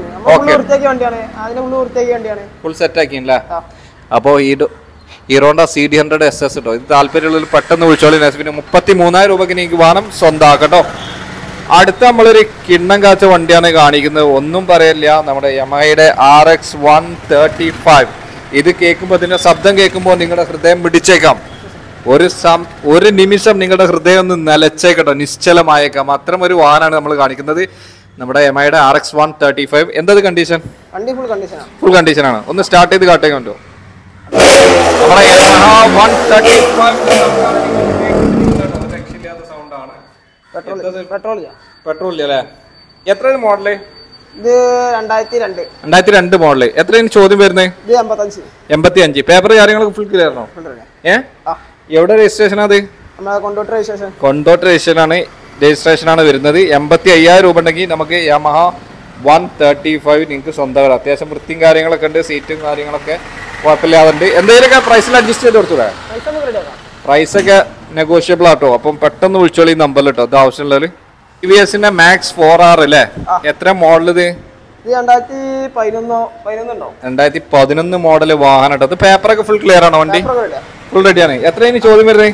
ഫുൾ സെറ്റ് ആക്കിയല്ലേ? അപ്പോൾ ഈ Hero Honda C D hundred S S കേട്ടോ. ഇത് താല്പര്യമുള്ളവർ പെട്ടെന്ന് വിളിച്ചോളി. നസീഫിന് മുപ്പത്തി മൂന്നായിരം രൂപയ്ക്ക് നിങ്ങൾക്ക് വാഹനം സ്വന്തമാക്കട്ടോ. അടുത്ത നമ്മളൊരു കിണ്ണം കാച്ച വണ്ടിയാണ് കാണിക്കുന്നത്. ഒന്നും പറയില്ല, നമ്മുടെ യമഹയുടെ R X one thirty five. ഇത് കേൾക്കുമ്പോൾ ഇതിന്റെ ശബ്ദം കേൾക്കുമ്പോൾ നിങ്ങളുടെ ഹൃദയം പിടിച്ചേക്കാം. ഒരു സം ഒരു നിമിഷം നിങ്ങളുടെ ഹൃദയം ഒന്ന് നിലച്ചേക്കട്ടോ, നിശ്ചലമായേക്കാം. അത്തരം ഒരു വാഹനമാണ് നമ്മൾ കാണിക്കുന്നത്. നമ്മുടെ യമഹയുടെ R X one thirty five. എന്തത് കണ്ടീഷൻ? ഫുൾ കണ്ടീഷൻ ആണ്. ഒന്ന് സ്റ്റാർട്ട് ചെയ്ത് കാട്ടേക്കാൻ പറ്റുമോ? നമ്മുടെ വൺ തേർട്ടി ഫൈവ് പെട്രോൾ അല്ലേ? എത്ര മോഡല്? ഇത് രണ്ടായിരത്തി രണ്ട് രണ്ടായിരത്തി രണ്ട് മോഡല്. എത്രയാണ് ചോദ്യം വരുന്നത്? എൺപത്തി അഞ്ച്. പേപ്പർ കാര്യങ്ങളൊക്കെ ഫുൾ ക്ലിയർ ആണോ? ഏ എവിടെ രജിസ്ട്രേഷൻ? അത് കൊണ്ടോട്ട് രജിസ്ട്രേഷൻ ആണ്. രജിസ്ട്രേഷൻ ആണ് വരുന്നത്. എൺപത്തി അയ്യായിരം രൂപ ഉണ്ടെങ്കിൽ നമുക്ക് യമഹ വൺ തേർട്ടി ഫൈവ് നിങ്ങൾക്ക് സ്വന്തമാണ്. അത്യാവശ്യം വൃത്തിയും കാര്യങ്ങളൊക്കെ ഉണ്ട്, സീറ്റും കാര്യങ്ങളൊക്കെ കുഴപ്പമില്ലാതുണ്ട്. എന്തെങ്കിലുമൊക്കെ പ്രൈസിൽ അഡ്ജസ്റ്റ് ചെയ്ത് കൊടുത്തൂടെ? പ്രൈസ് ഒക്കെ നെഗോഷ്യബിൾ ആട്ടോ. അപ്പം പെട്ടെന്ന് വിളിച്ചോളി നമ്പറിൽ കേട്ടോ. അത് ആവശ്യമുള്ളത് ടി വി എസിന്റെ മാക്സ് ഫോർ ആർ അല്ലേ? എത്ര മോഡൽ ഇത്? രണ്ടായിരത്തി പതിനൊന്ന് മോഡല് വാഹനം കേട്ടോ. അത് പേപ്പറൊക്കെ ഫുൾ ക്ലിയർ ആണോ? വണ്ടി ഫുൾ റെഡിയാണ്. എത്രയാണ് ചോദ്യം വരുന്നത്?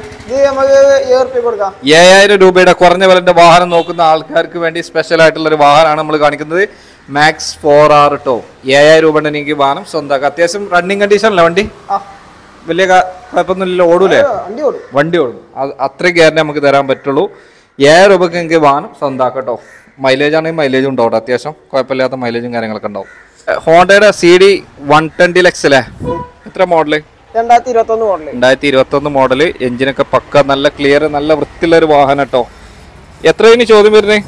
ഏഴായിരം രൂപയുടെ കുറഞ്ഞ വിലന്റെ വാഹനം നോക്കുന്ന ആൾക്കാർക്ക് വേണ്ടി സ്പെഷ്യൽ ആയിട്ടുള്ള ഒരു വാഹനമാണ് നമ്മൾ കാണിക്കുന്നത്. മാക്സ് ഫോർ ആർ കേട്ടോ. ഏഴായിരം രൂപ ഉണ്ട് എനിക്ക് വാഹനം സ്വന്തമാക്കാം. അത്യാവശ്യം റണ്ണിങ് കണ്ടീഷൻ അല്ലേ വണ്ടി? വലിയ കുഴപ്പമൊന്നുമില്ല, ഓടൂലേ? വണ്ടി ഓടും. അത്രയും ഗ്യാരണ്ടി നമുക്ക് തരാൻ പറ്റുള്ളൂ. ഏഴായിരം രൂപക്ക് എനിക്ക് വാഹനം സ്വന്തമാക്കട്ടോ. മൈലേജ് ആണെങ്കിൽ മൈലേജ് ഉണ്ടാവും, അത്യാവശ്യം കുഴപ്പമില്ലാത്ത മൈലേജും കാര്യങ്ങളൊക്കെ ഉണ്ടാവും. ഹോണ്ടയുടെ C D one twenty Lux അല്ലേ? എത്ര മോഡല്? രണ്ടായിരത്തി ഇരുപത്തി ഒന്ന് മോഡല്. രണ്ടായിരത്തി ഇരുപത്തി ഒന്ന് മോഡല്. എഞ്ചിനൊക്കെ പക്ക നല്ല ക്ലിയർ, നല്ല വൃത്തിയുള്ള ഒരു വാഹനം കേട്ടോ. എത്രയാണ് ചോദ്യം വരുന്നത്?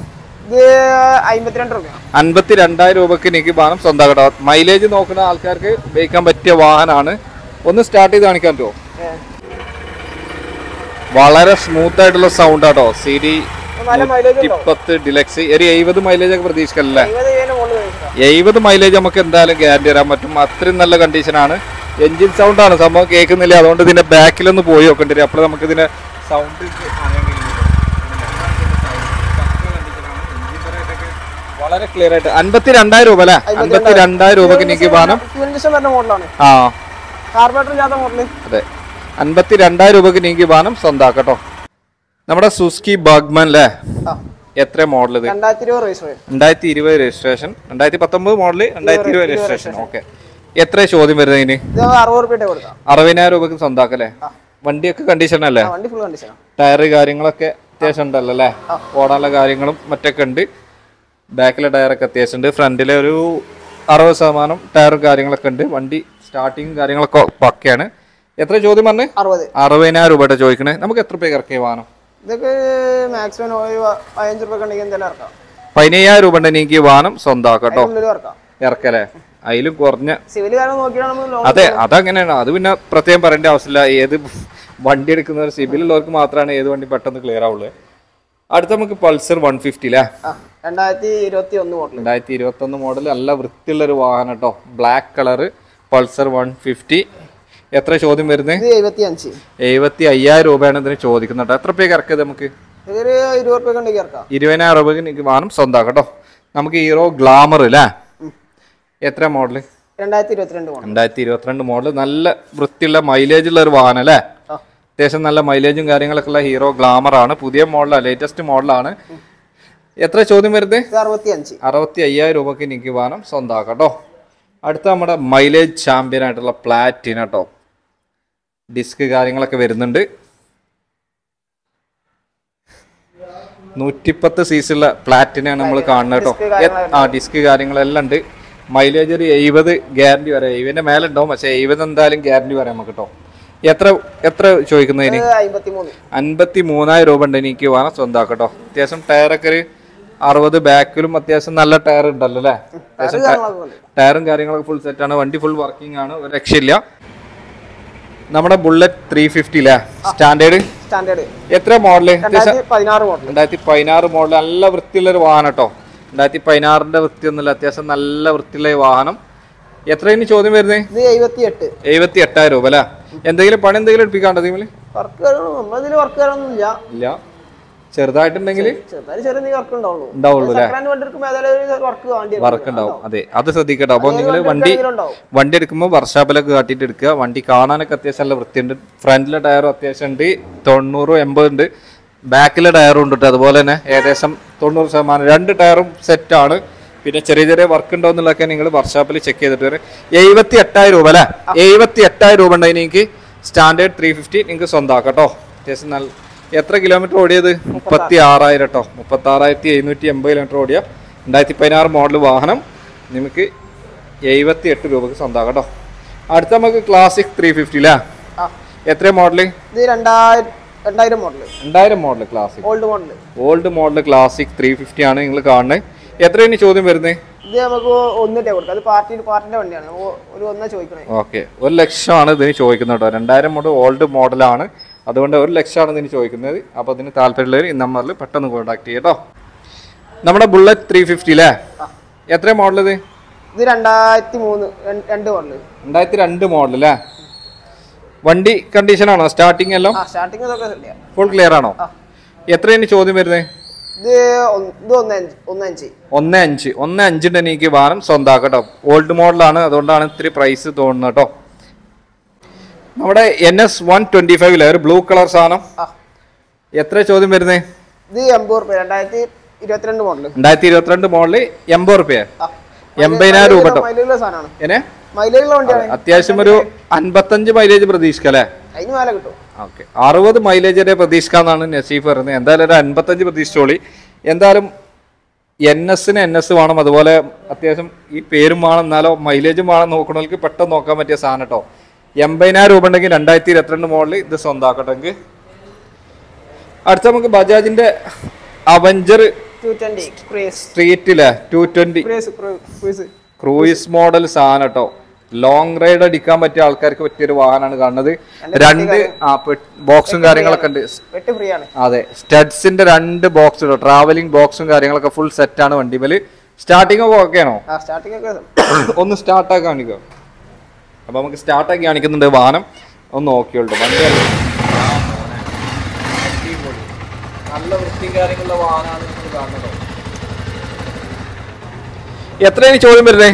അൻപത്തി രണ്ടായിരം രൂപക്ക് എനിക്ക് വാഹനം സ്വന്തമാക്കട്ടോ. മൈലേജ് നോക്കുന്ന ആൾക്കാർക്ക് ഉപയോഗിക്കാൻ പറ്റിയ വാഹനമാണ്. ഒന്ന് സ്റ്റാർട്ട് ചെയ്ത് കാണിക്കാൻ പറ്റുമോ? വളരെ സ്മൂത്ത് ആയിട്ടുള്ള സൗണ്ട് ആട്ടോ. സി ഡി പത്ത് ഡിലക്സ്. ഒരു എഴുപത് മൈലേജ് ഒക്കെ പ്രതീക്ഷിക്കല്ലേ? എഴുപത് മൈലേജ് നമുക്ക് എന്തായാലും ഗ്യാരണ്ടി തരാൻ പറ്റും. അത്രയും നല്ല കണ്ടീഷനാണ്. എഞ്ചിൻ സൗണ്ട് ആണ് സംഭവം കേൾക്കുന്നില്ല. അതുകൊണ്ട് ഇതിന്റെ ബാക്കിലൊന്ന് പോയി നോക്കേണ്ടി വരും. അപ്പോൾ നമുക്ക് ഇതിന്റെ സൗണ്ട് വളരെ ക്ലിയർ ആയിട്ട്. അൻപത്തി രണ്ടായിരം രൂപ അല്ലേ? അൻപത്തി രണ്ടായിരം രൂപക്ക് എനിക്ക് വാഹനം. ആ അതെ, അൻപത്തി രണ്ടായിരം രൂപക്ക് എനിക്ക് വാഹനം സ്വന്തമാക്കട്ടോ. നമ്മുടെ സുസുക്കി ബഗ്മാൻ അല്ലേ? എത്ര മോഡൽ ഇത്? രണ്ടായിരത്തി ഇരുപത് രജിസ്ട്രേഷൻ. രണ്ടായിരത്തി പത്തൊമ്പത് മോഡല്, രണ്ടായിരത്തി ഇരുപത് രജിസ്ട്രേഷൻ. ഓക്കെ. എത്ര ചോദ്യം വരുന്നതിന്? അറുപതിനായിരം രൂപക്ക് സ്വന്തമാക്കല്ലേ? വണ്ടിയൊക്കെ കണ്ടീഷൻ അല്ലേ? ടയറ് കാര്യങ്ങളൊക്കെ അത്യാവശ്യം ഉണ്ടല്ലോ അല്ലേ? ഓടാനുള്ള കാര്യങ്ങളും മറ്റൊക്കെ ഉണ്ട്. ബാക്കിലെ ടയറൊക്കെ അത്യാവശ്യം ഉണ്ട്. ഫ്രണ്ടിലെ ഒരു അറുപത് ശതമാനം ടയറും കാര്യങ്ങളൊക്കെ ഉണ്ട്. വണ്ടി സ്റ്റാർട്ടിങ് കാര്യങ്ങളൊക്കെ പക്കയാണ്. എത്ര ചോദ്യം പറഞ്ഞ്? അറുപതിനായിരം രൂപയുടെ ചോദിക്കണേ. നമുക്ക് എത്ര രൂപ ഇറക്കിയ വാഹനം? പതിനയ്യായിരം രൂപ ഉണ്ടെങ്കിൽ എനിക്ക് വാഹനം സ്വന്തമാക്കട്ടോ. ഇറക്കല്ലേ? അതിലും കുറഞ്ഞ അതെ, അതങ്ങനെയാണ്. അത് പിന്നെ പ്രത്യേകം പറയേണ്ട ആവശ്യമില്ല. ഏത് വണ്ടി എടുക്കുന്നവർ സിബിലുള്ളവർക്ക് മാത്രമാണ് ഏത് വണ്ടി പെട്ടെന്ന് ക്ലിയർ ആവുള്ളൂ. അടുത്ത നമുക്ക് പൾസർ വൺ ഫിഫ്റ്റി അല്ലേ? രണ്ടായിരത്തി ഇരുപത്തി ഒന്ന് മോഡൽ. രണ്ടായിരത്തി ഇരുപത്തി ഒന്ന് മോഡൽ. നല്ല വൃത്തിയുള്ള ഒരു വാഹനം കേട്ടോ. Black colour Pulsar one fifty. എത്ര ചോദ്യം വരുന്നത്? എഴുപത്തി അയ്യായിരം രൂപയാണ് ഇതിന് ചോദിക്കുന്നത്. എത്ര രൂപയ്ക്ക് ഇറക്കിയത് നമുക്ക്? ഇരുപതിനായിരം രൂപയ്ക്ക് എനിക്ക് വാഹനം സ്വന്തമാക്കട്ടോ. നമുക്ക് ഹീറോ ഗ്ലാമർ അല്ലേ? എത്ര മോഡല്? രണ്ടായിരത്തി ഇരുപത്തിരണ്ട് മോഡൽ. നല്ല വൃത്തിയുള്ള മൈലേജ് ഉള്ള ഒരു വാഹനം അല്ലേ? അത്യാവശ്യം നല്ല മൈലേജും കാര്യങ്ങളൊക്കെ ഉള്ള ഹീറോ ഗ്ലാമർ ആണ്. പുതിയ മോഡലാണ്, ലേറ്റസ്റ്റ് മോഡലാണ്. എത്ര ചോദ്യം വരുന്നത്? അറുപത്തിയഞ്ച് അറുപത്തി അയ്യായിരം രൂപക്ക് എനിക്ക് വാഹനം സ്വന്തമാക്കാം കേട്ടോ. അടുത്ത നമ്മുടെ മൈലേജ് ചാമ്പ്യൻ ആയിട്ടുള്ള പ്ലാറ്റിന കേട്ടോ. ഡിസ്ക് കാര്യങ്ങളൊക്കെ വരുന്നുണ്ട്. നൂറ്റിപ്പത്ത് സി സി ഉള്ള പ്ലാറ്റിനാണ് നമ്മൾ കാണുന്നത് കേട്ടോ. ആ ഡിസ്ക് കാര്യങ്ങളെല്ലാം ഉണ്ട്. മൈലേജ് ഒരു എഴുപത് ഗ്യാരണ്ടി വരെ, എഴുപതിന്റെ മേലെ ഉണ്ടാവും. പക്ഷേ എഴുപത് എന്തായാലും ഗ്യാരണ്ടി വരാം നമുക്ക് കേട്ടോ. എത്ര എത്ര ചോദിക്കുന്നതിന്? അൻപത്തി മൂന്നായിരം രൂപ ഉണ്ട് എനിക്ക് വേണം സ്വന്തമാക്കാം കേട്ടോ. അത്യാവശ്യം ടയറൊക്കെ ഒരു അറുപത്, ബാക്കിലും അത്യാവശ്യം നല്ല ടയർ ഉണ്ടല്ലോ അല്ലേ? ടയറും കാര്യങ്ങളൊക്കെ ഫുൾ സെറ്റ് ആണ്. വണ്ടി ഫുൾ വർക്കിംഗ് ആണ്, ഒരു രക്ഷയില്ല. നമ്മുടെ ബുള്ളറ്റ് ത്രീ ഫിഫ്റ്റി അല്ലേ സ്റ്റാൻഡേർഡ്? സ്റ്റാൻഡേർഡ് എത്ര മോഡല്? പതിനാറ് മോഡൽ. രണ്ടായിരത്തി പതിനാറ് മോഡൽ. നല്ല വൃത്തിയുള്ള ഒരു വാഹനം കേട്ടോ. രണ്ടായിരത്തി പതിനാറിന്റെ വൃത്തിയൊന്നുമില്ല, അത്യാവശ്യം നല്ല വൃത്തിയുള്ള വാഹനം. എത്ര ഇനി ചോദ്യം വരുന്നത്? എഴുപത്തി എട്ടായിരം രൂപ അല്ലേ? എന്തെങ്കിലും പണി എന്തെങ്കിലും എടുപ്പിക്കാണ്ടോ ഇതിൽ? ഇല്ല, ചെറുതായിട്ടുണ്ടെങ്കിൽ ഉണ്ടാവുള്ളൂ അല്ലേ? വർക്ക് ഉണ്ടാവും. അതെ, അത് ശ്രദ്ധിക്കട്ടോ. അപ്പൊ നിങ്ങൾ വണ്ടി വണ്ടി എടുക്കുമ്പോൾ വർഷാപ്പിലൊക്കെ കാട്ടിയിട്ട് എടുക്കുക. വണ്ടി കാണാനൊക്കെ അത്യാവശ്യം നല്ല വൃത്തിയുണ്ട്. ഫ്രണ്ടിലെ ടയറും അത്യാവശ്യം ഉണ്ട്, തൊണ്ണൂറും എൺപത് ഉണ്ട്. ബാക്കിലെ ടയറും ഉണ്ട്. അതുപോലെ തന്നെ ഏകദേശം തൊണ്ണൂറ് ശതമാനം രണ്ട് ടയറും സെറ്റ് ആണ്. പിന്നെ ചെറിയ ചെറിയ വർക്ക് ഉണ്ടോ എന്നുള്ളതൊക്കെ നിങ്ങൾ വർക്ക്ഷോപ്പിൽ ചെക്ക് ചെയ്തിട്ട് വരും. എഴുപത്തി എട്ടായിരം രൂപ അല്ലേ? എഴുപത്തി എട്ടായിരം രൂപ ഉണ്ടെങ്കിൽ നിങ്ങൾക്ക് സ്റ്റാൻഡേർഡ് ത്രീ ഫിഫ്റ്റി നിങ്ങൾക്ക് സ്വന്തമാക്കാം കേട്ടോ. അത്യാവശ്യം നല്ല. എത്ര കിലോമീറ്റർ ഓടിയത്? മുപ്പത്തി ആറായിരം കേട്ടോ. മുപ്പത്തി ആറായിരത്തി എഴുന്നൂറ്റി എൺപത് കിലോമീറ്റർ ഓടിയ രണ്ടായിരത്തി പതിനാറ് മോഡൽ വാഹനം നിങ്ങൾക്ക് എഴുപത്തി എട്ട് രൂപക്ക് സ്വന്തമാക്കാം കേട്ടോ. അടുത്ത നമുക്ക് ക്ലാസിക് ത്രീ ഫിഫ്റ്റി അല്ലേ? എത്ര മോഡല്? രണ്ടായിരം മോഡൽ. രണ്ടായിരം model classic old model. Old model classic three fifty ആണ് നിങ്ങൾ കാണുന്നത്. എത്ര ഇനി ചോദ്യം വരുന്നത്? ഇത് നമുക്ക് ഒന്നിട്ടേ കൊടുക്കാം. അത് പാർട്ടി പാർട്ടിന്റെ വണ്ടിയാണ്. ഒരു ഒന്നാ ചോദിക്കണേ. ഓക്കെ, ഒരു ലക്ഷമാണ് ഇതിന് ചോദിക്കുന്നത് കേട്ടോ. രണ്ടായിരം മോഡൽ ഓൾഡ് മോഡലാണ്, അതുകൊണ്ട് ഒരു ലക്ഷമാണ് ഇതിന് ചോദിക്കുന്നത്. അപ്പോൾ അതിന് താല്പര്യമുള്ളവർ ഈ നമ്പറിൽ പെട്ടെന്ന് കോൺടാക്ട് ചെയ്യാം കേട്ടോ. നമ്മുടെ ബുള്ളറ്റ് ത്രീ ഫിഫ്റ്റി അല്ലേ? എത്ര മോഡൽ ഇത്? ഇത് രണ്ടായിരത്തി മൂന്ന് രണ്ട് മോഡൽ. രണ്ടായിരത്തി രണ്ട് മോഡൽ അല്ലേ? വണ്ടി കണ്ടീഷൻ ആണോ? സ്റ്റാർട്ടിങ് എല്ലാം ഫുൾ ക്ലിയർ ആണോ? എത്ര ഇനി ചോദ്യം വരുന്നത്? ഒന്ന് അഞ്ച് ഒന്ന് അഞ്ചിന്റെ എനിക്ക് വാഹനം സ്വന്തമാക്കാം കേട്ടോ. ഓൾഡ് മോഡലാണ്, അതുകൊണ്ടാണ് ഇത്തിരി പ്രൈസ് തോന്നുന്നത് കേട്ടോ. നമ്മുടെ എൻ എസ് വൺ ട്വന്റി ഫൈവിലെ ഒരു ബ്ലൂ കളർ സാധനം. എത്ര ചോദ്യം വരുന്നത്? ഇത് എൺപത് റുപ്യ. രണ്ടായിരത്തി ഇരുപത്തിരണ്ട് മോഡല്. രണ്ടായിരത്തി ഇരുപത്തിരണ്ട് മോഡല് എൺപത് റുപ്യ. എൺപതിനായിരം രൂപ കേട്ടോ. എന്നെ അത്യാവശ്യം ഒരു അൻപത്തഞ്ച് മൈലേജ് പ്രതീക്ഷിക്കല്ലേ? ഓക്കെ, അറുപത് മൈലേജ് വരെ പ്രതീക്ഷിക്കാന്നാണ് നസീഫ് പറയുന്നത്. എന്തായാലും ഒരു അൻപത്തഞ്ച് പ്രതീക്ഷിച്ചോളി. എന്തായാലും എൻ എസിന് എൻ എസ് വേണം, അതുപോലെ അത്യാവശ്യം ഈ പേരും വേണം, എന്നാലോ മൈലേജും വേണം. നോക്കണവർക്ക് പെട്ടെന്ന് നോക്കാൻ പറ്റിയ സാധനം കേട്ടോ. എൺപതിനായിരം രൂപ ഉണ്ടെങ്കിൽ രണ്ടായിരത്തി ഇരുപത്തിരണ്ട് മോഡല് ഇത് സ്വന്തമാക്കട്ടെങ്കിൽ. അടുത്ത നമുക്ക് ബജാജിന്റെ അവഞ്ചർ സ്ട്രീറ്റിലെ ടു ട്വന്റി ക്രൂയിസ് മോഡൽ സാധനം കേട്ടോ. ലോങ് റൈഡ് അടിക്കാൻ പറ്റിയ ആൾക്കാർക്ക് പറ്റിയൊരു വാഹനമാണ് കാണുന്നത്. രണ്ട് ആ ബോക്സും കാര്യങ്ങളൊക്കെ ഉണ്ട്. അതെ, സ്റ്റഡ്സിന്റെ രണ്ട് ബോക്സ് കേട്ടോ. ട്രാവലിംഗ് ബോക്സും കാര്യങ്ങളൊക്കെ ഫുൾ സെറ്റ് ആണ് വണ്ടിമേല്. സ്റ്റാർട്ടിംഗ് ഒക്കെ ഓക്കെ ആണോ? ഒന്ന് സ്റ്റാർട്ടാക്കി കാണിക്കോ? അപ്പൊ നമുക്ക് സ്റ്റാർട്ടാക്കി കാണിക്കുന്നുണ്ട് വാഹനം. ഒന്ന് നോക്കിയോളൂ വണ്ടി. നല്ല വൃത്തിയും കാര്യങ്ങളുള്ള വാഹനമാണ് നിങ്ങൾ കാണുന്നത്. എത്രയാണ് ചോദ്യം വരുന്നത്?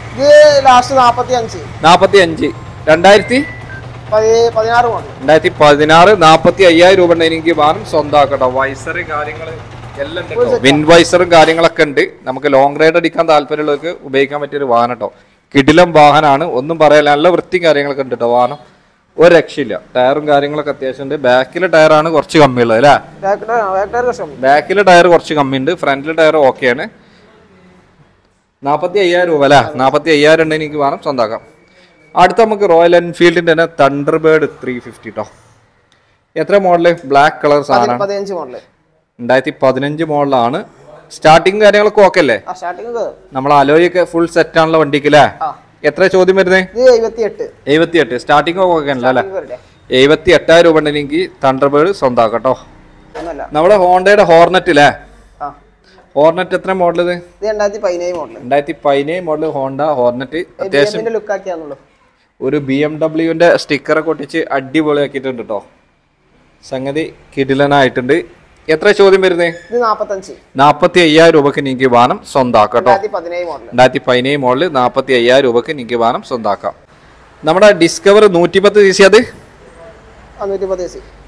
നാപ്പത്തി അഞ്ച് രണ്ടായിരത്തി രണ്ടായിരത്തി പതിനാറ് നാപ്പത്തി അയ്യായിരം രൂപ ഉണ്ട് എനിക്ക് വാഹനം സ്വന്തമാക്കട്ടോ. വൈസറ് കാര്യങ്ങൾ എല്ലാം ഉണ്ട്. വിൻ വൈസറും കാര്യങ്ങളൊക്കെ ഉണ്ട്. നമുക്ക് ലോങ് റൈഡ് അടിക്കാൻ താല്പര്യമുള്ളവർക്ക് ഉപയോഗിക്കാൻ പറ്റിയൊരു വാഹനം കേട്ടോ. കിടിലം വാഹനമാണ്, ഒന്നും പറയാല്ല. നല്ല വൃത്തിയും കാര്യങ്ങളൊക്കെ ഉണ്ട് കേട്ടോ. വാഹനം ഒരു രക്ഷയില്ല. ടയറും കാര്യങ്ങളൊക്കെ അത്യാവശ്യം ഉണ്ട്. ബാക്കിലെ ടയറാണ് കുറച്ച് കമ്മിയുള്ളത് അല്ലേ? ബാക്കിലെ ടയർ കുറച്ച് കമ്മിയുണ്ട്, ഫ്രണ്ടിലെ ടയർ ഓക്കെയാണ്. നാപ്പത്തി അയ്യായിരം രൂപ അല്ലേ? നാപ്പത്തി അയ്യായിരം ഉണ്ട് എനിക്ക് വേണം സ്വന്തമാക്കാം. അടുത്ത നമുക്ക് റോയൽ എൻഫീൽഡിന്റെ തന്നെ തണ്ടർബേർഡ് ത്രീ ഫിഫ്റ്റി കേട്ടോ. എത്ര മോഡല്? ബ്ലാക്ക് കളർ സാധനം. രണ്ടായിരത്തി പതിനഞ്ച് മോഡലാണ്. സ്റ്റാർട്ടിങ് കാര്യങ്ങളൊക്കെ ഓക്കെ അല്ലേ? നമ്മൾ അലോയൊക്കെ ഫുൾ സെറ്റ് ആണല്ലോ വണ്ടിക്ക് അല്ലേ? എത്ര ചോദ്യം വരുന്നത്? എഴുപത്തി എട്ട് സ്റ്റാർട്ടിംഗ് ഒക്കെ അല്ലേ? എഴുപത്തി എട്ടായിരം രൂപ ഉണ്ട് എനിക്ക് തണ്ടർബേർഡ് സ്വന്തമാക്കാം കേട്ടോ. നമ്മുടെ ഹോണ്ടയുടെ ഹോർനെറ്റ് അല്ലേ? ഹോർനെറ്റ് എത്ര മോഡൽ ഇത്? രണ്ടായിരത്തി പതിനേഴ് മോഡൽ ഹോണ്ട ഹോർനെറ്റ്. അത്യാവശ്യം ഒരു ബി എം ഡബ്ല്യുവിന്റെ സ്റ്റിക്കറൊക്കെ ഒട്ടിച്ച് അടിപൊളിയാക്കിയിട്ടുണ്ട് കേട്ടോ. സംഗതി കിടിലനായിട്ടുണ്ട്. എത്ര ചോദ്യം വരുന്നത്? നാപ്പത്തി അയ്യായിരം രൂപക്ക് നിങ്ങൾക്ക് വാഹനം സ്വന്തമാക്കാം കേട്ടോ. രണ്ടായിരത്തി പതിനേഴ് മോഡല് നാപ്പത്തി അയ്യായിരം രൂപക്ക് നിങ്ങൾക്ക് വാഹനം സ്വന്തമാക്കാം. നമ്മുടെ ഡിസ്കവർ നൂറ്റിപ്പത്ത് സി സി അത്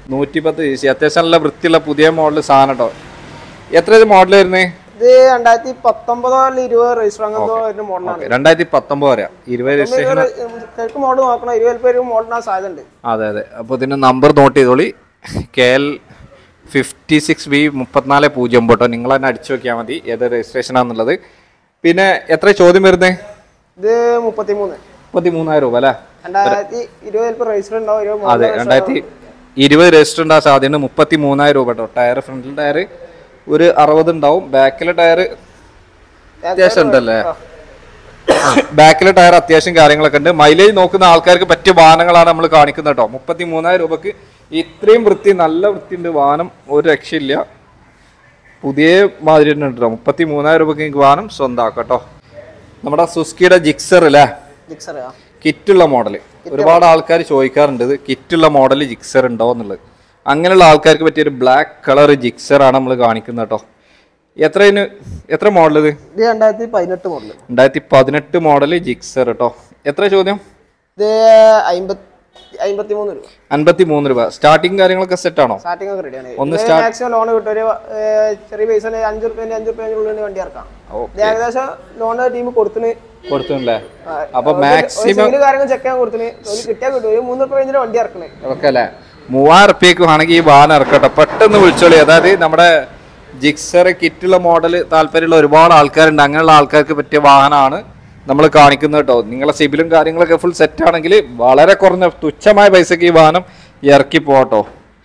നൂറ്റി പത്ത് സി സി അത്യാവശ്യം നല്ല വൃത്തിയുള്ള പുതിയ മോഡൽ സാധനം കേട്ടോ. എത്ര ഇത് മോഡൽ വരുന്നത്? ഇത് രണ്ടായിരത്തി പത്തൊമ്പതോ അല്ല ഇരുപത് രജിസ്റ്റർ അങ്ങനത്തെ മോഡലാണ്. രണ്ടായിരത്തി പത്തൊമ്പത് വരാം. ഇരുപത് രജിസ്ട്രേഷൻ മോഡൽ നോക്കണം. ഇരുപത് പേര് മോഡലിനാ സാധ്യത ഉണ്ട്. അതെ അതെ. അപ്പോൾ ഇതിന്റെ നമ്പർ നോട്ട് ചെയ്തോളി. K L fifty six B മുപ്പത്തിനാല് പൂജ്യം പോട്ടോ. നിങ്ങൾ തന്നെ അടിച്ചു നോക്കിയാൽ മതി ഏത് രജിസ്ട്രേഷൻ ആണെന്നുള്ളത്. പിന്നെ എത്ര ചോദ്യം വരുന്നത്? ഇത് മുപ്പത്തി മൂന്ന് മുപ്പത്തി മൂന്നായിരം രൂപ അല്ലേ? രണ്ടായിരത്തി ഇരുപത് രജിസ്റ്റർ ഉണ്ടാവും. അതെ, രണ്ടായിരത്തി ഇരുപത് രജിസ്റ്റർ ഉണ്ടാകാൻ സാധ്യതയുണ്ട്. മുപ്പത്തി മൂന്നായിരം രൂപ കേട്ടോ. ടയർ ഫ്രണ്ടിൽ ടയർ ഒരു അറുപത് ഉണ്ടാവും. ബാക്കിലെ ടയർ അത്യാവശ്യം ഉണ്ടല്ലേ? ബാക്കിലെ ടയർ അത്യാവശ്യം കാര്യങ്ങളൊക്കെ ഉണ്ട്. മൈലേജ് നോക്കുന്ന ആൾക്കാർക്ക് പറ്റിയ വാഹനങ്ങളാണ് നമ്മൾ കാണിക്കുന്നത് കേട്ടോ. മുപ്പത്തി മൂന്നായിരം രൂപക്ക് ഇത്രയും വൃത്തി, നല്ല വൃത്തിയുണ്ട് വാഹനം, ഒരു രക്ഷയില്ല. പുതിയ മാതിരി തന്നെ ഉണ്ട് കേട്ടോ. മുപ്പത്തി മൂന്നായിരം രൂപക്ക് നിങ്ങൾക്ക് വാഹനം സ്വന്തമാക്കാം കേട്ടോ. നമ്മുടെ സുസ്കിയുടെ ജിക്സർ അല്ലേ, കിറ്റുള്ള മോഡൽ. ഒരുപാട് ആൾക്കാർ ചോദിക്കാറുണ്ട് ഇത് കിറ്റുള്ള മോഡൽ ജിക്സർ ഉണ്ടോ എന്നുള്ളത്. അങ്ങനെയുള്ള ആൾക്കാർക്ക് പറ്റിയൊരു ബ്ലാക്ക് കളർ ജിക്സർ ആണ് നമ്മൾ കാണിക്കുന്നത് കേട്ടോ. എത്ര എത്ര മോഡൽ ഇത്? രണ്ടായിരത്തി പതിനെട്ട് മോഡൽ. രണ്ടായിരത്തി പതിനെട്ട് മോഡൽ ജിക്സർ കേട്ടോ. എത്ര ചോദ്യം? ഇത് അമ്പത്തി മൂന്ന് രൂപ. അൻപത്തി മൂന്ന് രൂപ. സ്റ്റാർട്ടിങ് കാര്യങ്ങളൊക്കെ സെറ്റ് ആണോ? സ്റ്റാർട്ടിംഗ് ഒക്കെ റെഡിയാണ്. ഒന്ന് മാക്സിമം ലോൺ കിട്ടും. ഒരു ചെറിയ പൈസ അഞ്ചു റുപ്യ അഞ്ചു റുപ്യ വണ്ടി ഇറക്കാം. ഏകദേശം ലോൺ ടീം കൊടുത്തിന് കൊടുത്തില്ലേ? അപ്പൊ മാക്സിമം കാര്യങ്ങൾ ചെക്ക് ചെയ്യാൻ കൊടുത്തിന്. കിട്ടിയാൽ കിട്ടും. ഒരു മൂന്ന് റുപ്യ റേഞ്ചിന്റെ വണ്ടി ഇറക്കണേ ഓക്കെ അല്ലേ? മൂവായിരം റുപ്യക്ക് ആണെങ്കിൽ ഈ വാഹനം ഇറക്കട്ടെ. പെട്ടെന്ന് വിളിച്ചോളി. അതായത് നമ്മുടെ ജിക്സർ കിറ്റുള്ള മോഡൽ താല്പര്യമുള്ള ഒരുപാട് ആൾക്കാരുണ്ട്. അങ്ങനെയുള്ള ആൾക്കാർക്ക് പറ്റിയ വാഹനമാണ് നമ്മൾ കാണിക്കുന്നത് കേട്ടോ. നിങ്ങളെ സിബിലും കാര്യങ്ങളൊക്കെ ഫുൾ സെറ്റ് ആണെങ്കിൽ വളരെ കുറഞ്ഞ തുച്ഛമായ പൈസക്ക് ഈ വാഹനം ഇറക്കി പോട്ടോ.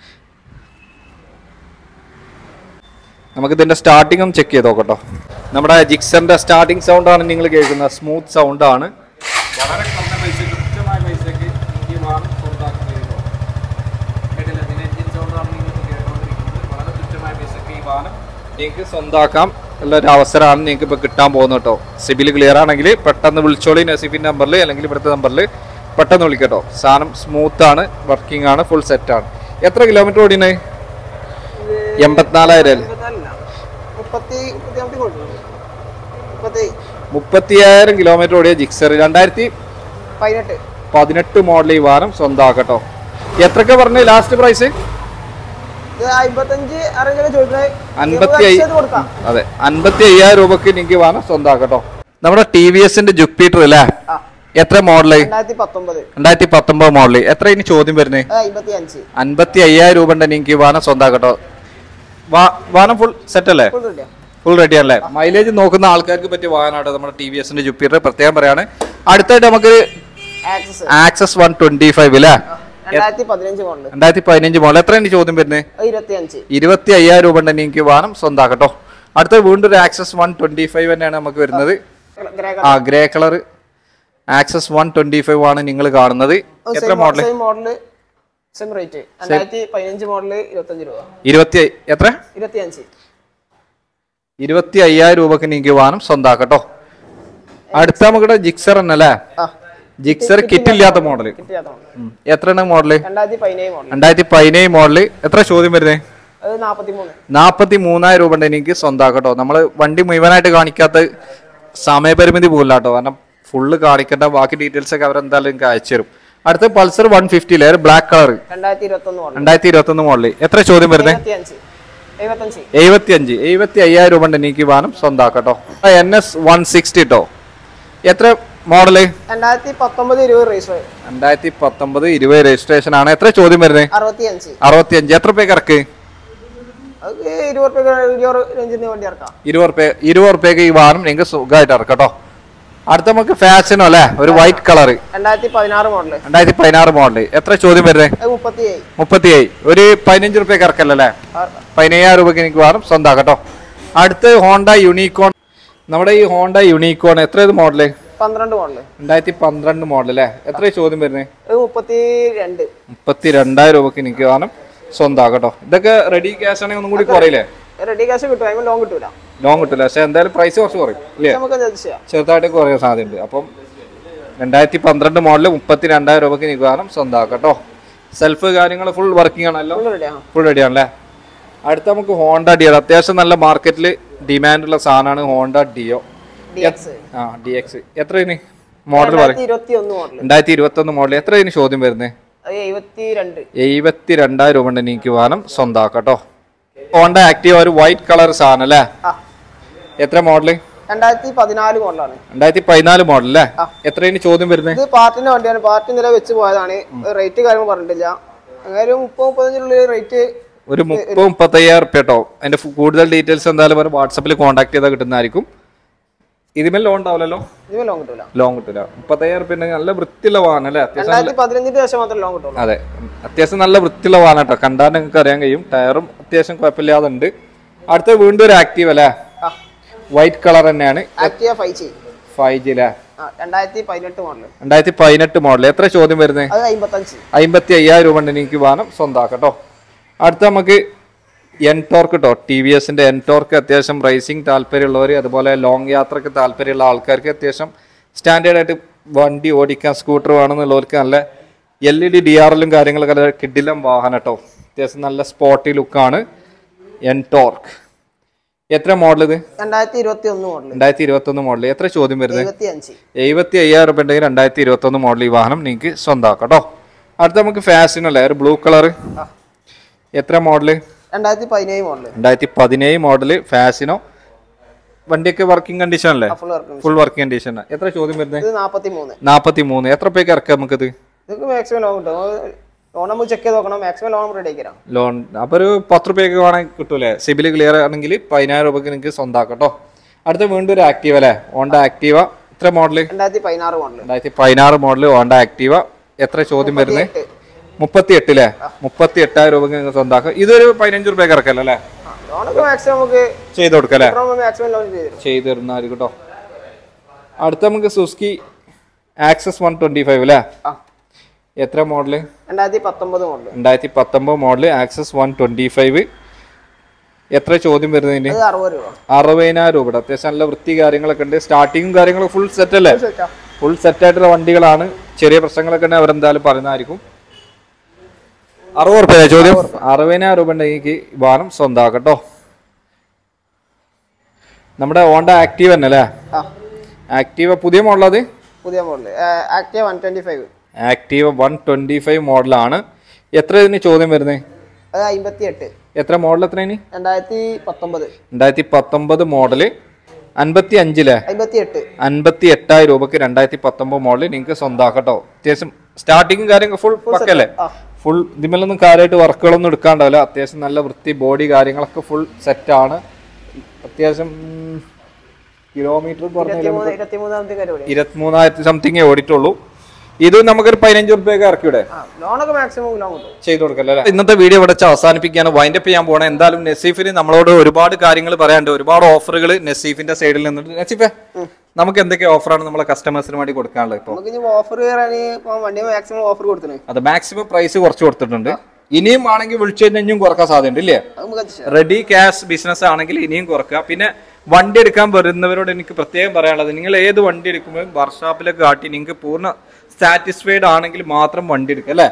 നമുക്ക് ഇതിന്റെ സ്റ്റാർട്ടിങ്ങും ചെക്ക് ചെയ്ത് നോക്കട്ടോ. നമ്മുടെ ജിക്സറിന്റെ സ്റ്റാർട്ടിങ് സൗണ്ട് ആണ് നിങ്ങൾ കേൾക്കുന്നത്. സ്മൂത്ത് സൗണ്ട് ആണ്. വളരെ കുറഞ്ഞ പൈസ, തുച്ഛമായ പൈസക്ക് ഈ വാഹനം സ്വന്തമാക്കാൻ കഴിയുമോ? കേട്ടില്ല? ഇതിന്റെ എഞ്ചിൻ സൗണ്ട് ആണ് നിങ്ങൾ കേട്ടുകൊണ്ടിരിക്കുന്നത്. വളരെ തുച്ഛമായ പൈസക്ക് ഈ വാഹനം നിങ്ങൾക്ക് സ്വന്തമാക്കാം ഉള്ള ഒരു അവസരമാണ് നിങ്ങൾക്ക് ഇപ്പോൾ കിട്ടാൻ പോകുന്നത് കേട്ടോ. സിബിൽ ക്ലിയർ ആണെങ്കിൽ പെട്ടെന്ന് വിളിച്ചോളി. നസീഫിൻ്റെ നമ്പറിൽ അല്ലെങ്കിൽ ഇവിടുത്തെ നമ്പറിൽ പെട്ടെന്ന് വിളിക്കട്ടോ. സാധനം സ്മൂത്ത് ആണ്, വർക്കിംഗ് ആണ്, ഫുൾ സെറ്റ് ആണ്. എത്ര കിലോമീറ്റർ ഓടിനെ? എൺപത്തിനാലായിരം മുപ്പത്തിയായിരം കിലോമീറ്റർ ഓടിയ ജിക്സർ രണ്ടായിരത്തി പതിനെട്ട് മോഡൽ ഈ വാഹനം സ്വന്തമാക്കട്ടോ. എത്രയൊക്കെ പറഞ്ഞു ലാസ്റ്റ് പ്രൈസ്? അതെ, അൻപത്തി അയ്യായിരം രൂപക്ക് നിങ്ങൾക്ക് വാഹനം സ്വന്തമാക്കട്ടോ. നമ്മുടെ ടി വി എസിന്റെ ജുപ്പിറ്റർ അല്ലേ? എത്ര മോഡല്? രണ്ടായിരത്തി പത്തൊമ്പത് മോഡല്. എത്ര ഇനി ചോദ്യം വരുന്നത്? അൻപത്തി അയ്യായിരം രൂപ ഉണ്ട് നിങ്ങൾക്ക് വാഹനം സ്വന്തമാക്കട്ടോ. വാഹനം ഫുൾ സെറ്റ് അല്ലേ? ഫുൾ റെഡി ആണല്ലേ? മൈലേജ് നോക്കുന്ന ആൾക്കാർക്ക് പറ്റിയ വാഹനമാണ് നമ്മുടെ ടി വി എസിന്റെ ജുപ്പിറ്റർ. പ്രത്യേകം പറയാണ്. അടുത്തായിട്ട് നമുക്ക് ആക്സസ് വൺ ട്വന്റി ഫൈവ് അല്ലേ? രണ്ടായിരത്തി പതിനഞ്ച് മോഡൽ. എത്ര ചോദ്യം വരുന്നത്? ഇരുപത്തി അയ്യായിരം രൂപ ഉണ്ട് നിങ്ങൾക്ക് വാഹനം സ്വന്തമാക്കട്ടോ. അടുത്ത വീണ്ടും ഒരു ആക്സസ് വൺ ട്വന്റി ഫൈവ് തന്നെയാണ് നമുക്ക് വരുന്നത്. ആ grey colour Access one twenty five ആണ് നിങ്ങൾ കാണുന്നത്. എത്ര മോഡൽ? ഇരുപത്തി എത്ര ഇരുപത്തി അയ്യായിരം രൂപക്ക് നിങ്ങൾക്ക് വാഹനം സ്വന്തമാക്കട്ടോ. അടുത്ത നമുക്ക് ജിക്സർ എന്നല്ലേ? ജിക്സർ കിറ്റ് ഇല്ലാത്ത മോഡല്. എത്രയാണ് മോഡല്? രണ്ടായിരത്തി പതിനേഴ് മോഡല്. എത്ര ചോദ്യം വരുന്നത്? നാപ്പത്തി മൂന്നായിരം രൂപ ഉണ്ട് എനിക്ക് സ്വന്തമാക്കട്ടോ. നമ്മള് വണ്ടി മുഴുവനായിട്ട് കാണിക്കാത്ത സമയപരിമിതി പോകില്ല കേട്ടോ. കാരണം ഫുള്ള് കാണിക്കേണ്ട ബാക്കി ഡീറ്റെയിൽസ് ഒക്കെ അവരെന്തായാലും എനിക്ക് അയച്ചു തരും. അടുത്ത Pulsar one fifty black colour രണ്ടായിരത്തി ഇരുപത്തി ഒന്ന് മോഡല്. എത്ര ചോദ്യം വരുന്നത്? എഴുപത്തി അഞ്ച് എഴുപത്തി അയ്യായിരം രൂപ ഉണ്ട് എനിക്ക് വാഹനം സ്വന്തമാക്കട്ടോ. എൻ എസ് വൺ സിക്സ്റ്റി കേട്ടോ. എത്ര മോഡല്? രണ്ടായിരത്തി പത്തൊമ്പത് ഇരുപത് രജിസ്ട്രേഷൻ ആണ്. എത്ര ചോദ്യം വരുന്നത്? അറുപത്തി അഞ്ച്. എത്ര രൂപയ്ക്ക് ഇറക്ക്? ഇരുപത് റുപ്യക്ക് ഈ വാഹനം നിങ്ങൾക്ക് സുഖമായിട്ട് ഇറക്കട്ടോ. അടുത്ത നമുക്ക് ഫാഷനോ അല്ലെ? ഒരു വൈറ്റ് കളർ രണ്ടായിരത്തി പതിനാറ് മോഡല്. എത്ര ചോദ്യം വരുന്നത്? മുപ്പത്തി ഏഴ്. ഒരു പതിനഞ്ച് റുപ്യക്ക് ഇറക്കല്ലേ? പതിനയ്യായിരം രൂപയ്ക്ക് എനിക്ക് വാഹനം സ്വന്തമാക്കട്ടോ. അടുത്ത് ഹോണ്ട യൂണിക്കോൺ. നമ്മുടെ ഈ ഹോണ്ട യൂണിക്കോൺ എത്ര മോഡല്? രണ്ടായിരത്തി പന്ത്രണ്ട് മോഡൽ അല്ലേ? എത്ര ചോദ്യം വരുന്നത്? മുപ്പത്തി രണ്ടായിരം രൂപക്ക് എനിക്ക് വാഹനം സ്വന്തമാക്കട്ടോ. ഇതൊക്കെ റെഡി ക്യാഷ് ആണെങ്കിൽ ഒന്നും കൂടി കുറയില്ലേ? റെഡി ക്യാഷ് കിട്ടും, ലോൺ കിട്ടൂല. ലോൺ കിട്ടില്ല, പക്ഷെ എന്തായാലും പ്രൈസ് കുറച്ച് കുറയും ഇല്ലേ? ചെറുതായിട്ട് കുറയാൻ സാധ്യതയുണ്ട്. അപ്പം രണ്ടായിരത്തി പന്ത്രണ്ട് മോഡല് മുപ്പത്തി രണ്ടായിരം രൂപക്ക് എനിക്ക് വാഹനം സ്വന്തമാക്കട്ടോ. സെൽഫ് കാര്യങ്ങൾ ഫുൾ വർക്കിംഗ് ആണല്ലോ? ഫുൾ റെഡി ആണല്ലേ? അടുത്ത നമുക്ക് ഹോണ്ട ഡിയോ. അത്യാവശ്യം നല്ല മാർക്കറ്റിൽ ഡിമാൻഡുള്ള സാധനമാണ് ഹോണ്ട ഡിയോ. ആ ഡി എക്സ്. എത്ര മോഡൽ പറയും? രണ്ടായിരത്തി ഇരുപത്തി ഒന്ന് മോഡൽ. എത്ര ചോദ്യം വരുന്നത്? എഴുപത്തിരണ്ട് എഴുപത്തിരണ്ടായിരം രൂപ ഉണ്ട് എനിക്ക് വാഹനം സ്വന്തമാക്കട്ടോ. ഹോണ്ട ആക്റ്റീവ ഒരു വൈറ്റ് കളർ സാധനം അല്ലേ? എത്ര മോഡല്? രണ്ടായിരത്തി പതിനാല് മോഡലാണ്. രണ്ടായിരത്തി പതിനാല് മോഡൽ അല്ലേ? എത്രയാണ് ചോദ്യം വരുന്നത്? ഇത് പാർട്ടിന്റെ വണ്ടിയാണ്. പാർട്ടി നില വെച്ച് പോയതാണ്. റേറ്റ് കാര്യങ്ങൾ പറഞ്ഞിട്ടില്ല. അങ്ങനെ ഒരു മുപ്പത് മുപ്പത്തഞ്ചിനുള്ളിൽ റേറ്റ് ഒരു മുപ്പത് മുപ്പത്തയ്യായിരം റുപ്യ കേട്ടോ. അതിന്റെ കൂടുതൽ ഡീറ്റെയിൽസ് എന്തായാലും വാട്സാപ്പിൽ കോൺടാക്ട് ചെയ്താൽ കിട്ടുന്നതായിരിക്കും. ഇതിമേൽ ലോൺ ഉണ്ടാവില്ലല്ലോ? ലോൺ കിട്ടില്ല. ലോൺ കിട്ടില്ല. മുപ്പത്തയ്യായിരം റുപ്യ നല്ല വൃത്തിയുള്ള വാഹനം അല്ലേ? രണ്ടായിരത്തി പതിനഞ്ചിന്റെ ശേഷം മാത്രമേ ലോൺ കിട്ടുള്ളൂ. അതെ, അത്യാവശ്യം നല്ല വൃത്തിയുള്ള വാഹനം കേട്ടോ. കണ്ടാൽ നിങ്ങൾക്ക് അറിയാൻ കഴിയും. ടയറും അത്യാവശ്യം കുഴപ്പമില്ലാതെ ഉണ്ട്. അടുത്ത വീണ്ടും ഒരു ആക്റ്റീവ് അല്ലേ? വൈറ്റ് കളർ തന്നെയാണ്. ഫൈവ് ജി അല്ലേ? രണ്ടായിരത്തി പതിനെട്ട് മോഡൽ. രണ്ടായിരത്തി പതിനെട്ട് മോഡൽ. എത്ര ചോദ്യം വരുന്നത്? അമ്പത്തി അയ്യായിരം രൂപ ഉണ്ട് എനിക്ക് വാഹനം സ്വന്തമാക്കട്ടോ. അടുത്ത നമുക്ക് എൻടോർക്ക് കേട്ടോ. ടി വി എസിന്റെ എൻടോർക്ക് അത്യാവശ്യം റേസിംഗ് താല്പര്യമുള്ളവർ, അതുപോലെ ലോങ് യാത്രക്ക് താല്പര്യമുള്ള ആൾക്കാർക്ക്, അത്യാവശ്യം സ്റ്റാൻഡേർഡ് ആയിട്ട് വണ്ടി ഓടിക്കാൻ സ്കൂട്ടർ വേണമെന്നുള്ളവർക്ക് നല്ല L E D D R എല്ലും കാര്യങ്ങളൊക്കെ കിഡിലം വാഹനം കേട്ടോ. അത്യാവശ്യം നല്ല സ്പോർട്ടി ലുക്കാണ് എൻടോർക്ക്. എത്ര മോഡൽ ഇത്? രണ്ടായിരത്തി ഇരുപത്തി ഒന്ന് മോഡൽ. രണ്ടായിരത്തി ഇരുപത്തി ഒന്ന് മോഡൽ. എത്ര ചോദ്യം വരുന്നത്? എഴുപത്തി അയ്യായിരം രൂപ ഉണ്ടെങ്കിൽ രണ്ടായിരത്തി ഇരുപത്തി ഒന്ന് മോഡൽ ഈ വാഹനം നിങ്ങൾക്ക് സ്വന്തമാക്കാം കേട്ടോ. അടുത്ത നമുക്ക് ഫാഷൻ അല്ലേ, ഒരു ബ്ലൂ കളർ. എത്ര മോഡല്? രണ്ടായിരത്തി പതിനേഴ് മോഡൽ. രണ്ടായിരത്തി പതിനേഴ് മോഡല് ഫാസിനോ. വണ്ടിയൊക്കെ വർക്കിംഗ് കണ്ടീഷൻ അല്ലേ? Full working condition. എത്ര ചോദ്യം വരുന്നത്? നാപ്പത്തി മൂന്ന്. എത്ര പേക്ക് ഇറക്കാം നമുക്കിത്? ലോൺ അപ്പൊ ഒരു പത്ത് റുപ്യക്ക് വേണമെങ്കിൽ കിട്ടൂലേ? സിബിൽ ക്ലിയർ ആണെങ്കിൽ പതിനായിരം രൂപക്ക് നിങ്ങൾക്ക് സ്വന്തമാക്കാം കേട്ടോ. അടുത്ത വീണ്ടും ഒരു ആക്റ്റീവ അല്ലേ? Honda Activa. എത്ര മോഡല്? രണ്ടായിരത്തി പതിനാറ് മോഡൽ. രണ്ടായിരത്തി പതിനാറ് മോഡല് ഹോണ്ട ആക്റ്റീവ. എത്ര ചോദ്യം വരുന്നത്? മുപ്പത്തി എട്ടില്ലേ? മുപ്പത്തി എട്ടായിരം രൂപക്ക് നിങ്ങൾ സ്വന്തമാക്കാം. ഇതൊരു പതിനഞ്ച് റുപ്യക്ക് ഇറക്കല്ലോ അല്ലേ? ചെയ്ത് കൊടുക്കല്ലേ? ചെയ്ത് തരുന്നതായിരിക്കും കേട്ടോ. അടുത്ത നമുക്ക് Suzuki Access one twenty five അല്ലേ? എത്ര മോഡല്? രണ്ടായിരത്തി പത്തൊമ്പത് മോഡൽ. രണ്ടായിരത്തി പത്തൊമ്പത് model Access one twenty five. എത്ര ചോദ്യം വരുന്നതിന്? അറുപതിനായിരം രൂപ. അത്യാവശ്യം നല്ല വൃത്തി കാര്യങ്ങളൊക്കെ ഉണ്ട്. സ്റ്റാർട്ടിങ്ങും കാര്യങ്ങളൊക്കെ ഫുൾ സെറ്റ് അല്ലേ? ഫുൾ സെറ്റ് ആയിട്ടുള്ള വണ്ടികളാണ്. ചെറിയ പ്രശ്നങ്ങളൊക്കെ ഉണ്ടെങ്കിൽ അവരെന്തായാലും പറയുന്നതായിരിക്കും. അറുപത് റുപ്യ ചോദ്യം. അറുപതിനായിരം രൂപ ഉണ്ടെങ്കിൽ വാഹനം സ്വന്തമാക്കട്ടോ. നമ്മുടെ ഹോണ്ട ആക്റ്റീവ തന്നെ അല്ലേ? ആക്റ്റീവ പുതിയ മോഡലത്? പുതിയ model Activa one twenty five. Activa one twenty five മോഡലാണ്. എത്ര ഇതിന് ചോദ്യം വരുന്നത്? അമ്പത്തി എട്ട്. എത്ര മോഡൽ? എത്ര? രണ്ടായിരത്തി പത്തൊമ്പത്. രണ്ടായിരത്തി പത്തൊമ്പത് മോഡല് അൻപത്തി അഞ്ചിലെ അൻപത്തി എട്ടായിരം രൂപക്ക് രണ്ടായിരത്തി പത്തൊമ്പത് മോഡല് നിങ്ങൾക്ക് സ്വന്തമാക്കട്ടോ. അത്യാവശ്യം സ്റ്റാർട്ടിങ്ങും കാര്യങ്ങൾ ഫുൾ പക്കല്ലേ? ഫുൾ ഇതിമേലൊന്നും കാര്യമായിട്ട് വർക്കുകളൊന്നും എടുക്കാണ്ടാവില്ല. അത്യാവശ്യം നല്ല വൃത്തി ബോഡി കാര്യങ്ങളൊക്കെ ഫുൾ സെറ്റാണ്. അത്യാവശ്യം കിലോമീറ്റർ ഇരുപത്തിമൂന്നായിരത്തി സംതിങ് ഓടിയിട്ടുള്ളൂ. ഇത് നമുക്കൊരു പതിനഞ്ച് റുപ്യൊക്കെ ഇറക്കിവിടെ ചെയ്ത് കൊടുക്കല്ലേ? ഇന്നത്തെ വീഡിയോ ഇവിടെ അവസാനിപ്പിക്കുകയാണ്. വൈൻഡപ്പ് ചെയ്യാൻ പോണേ. എന്തായാലും നസീഫിന് നമ്മളോട് ഒരുപാട് കാര്യങ്ങൾ പറയാനുണ്ട്, ഒരുപാട് ഓഫറുകൾ നസീഫിന്റെ സൈഡിൽ നിന്നുണ്ട്. നസീഫെ, നമുക്ക് എന്തൊക്കെ ഓഫറാണ് നമ്മളെ കസ്റ്റമേഴ്സിന് വേണ്ടി കൊടുക്കാനുള്ളത്? അത് മാക്സിമം പ്രൈസ് കുറച്ച് കൊടുത്തിട്ടുണ്ട്. ഇനിയും ആണെങ്കിൽ വിളിച്ചു കഴിഞ്ഞാൽ ഇനിയും കുറക്കാൻ സാധ്യതയുണ്ട് ഇല്ലേ? റെഡി ക്യാഷ് ബിസിനസ് ആണെങ്കിൽ ഇനിയും കുറക്കുക. പിന്നെ വണ്ടി എടുക്കാൻ വരുന്നവരോട് എനിക്ക് പ്രത്യേകം പറയാനുള്ളത്, നിങ്ങൾ ഏത് വണ്ടി എടുക്കുമ്പോഴും വർക്ക്ഷോപ്പിലൊക്കെ കാട്ടി നിങ്ങൾക്ക് പൂർണ്ണ സാറ്റിസ്ഫൈഡ് ആണെങ്കിൽ മാത്രം വണ്ടി എടുക്കുക അല്ലേ?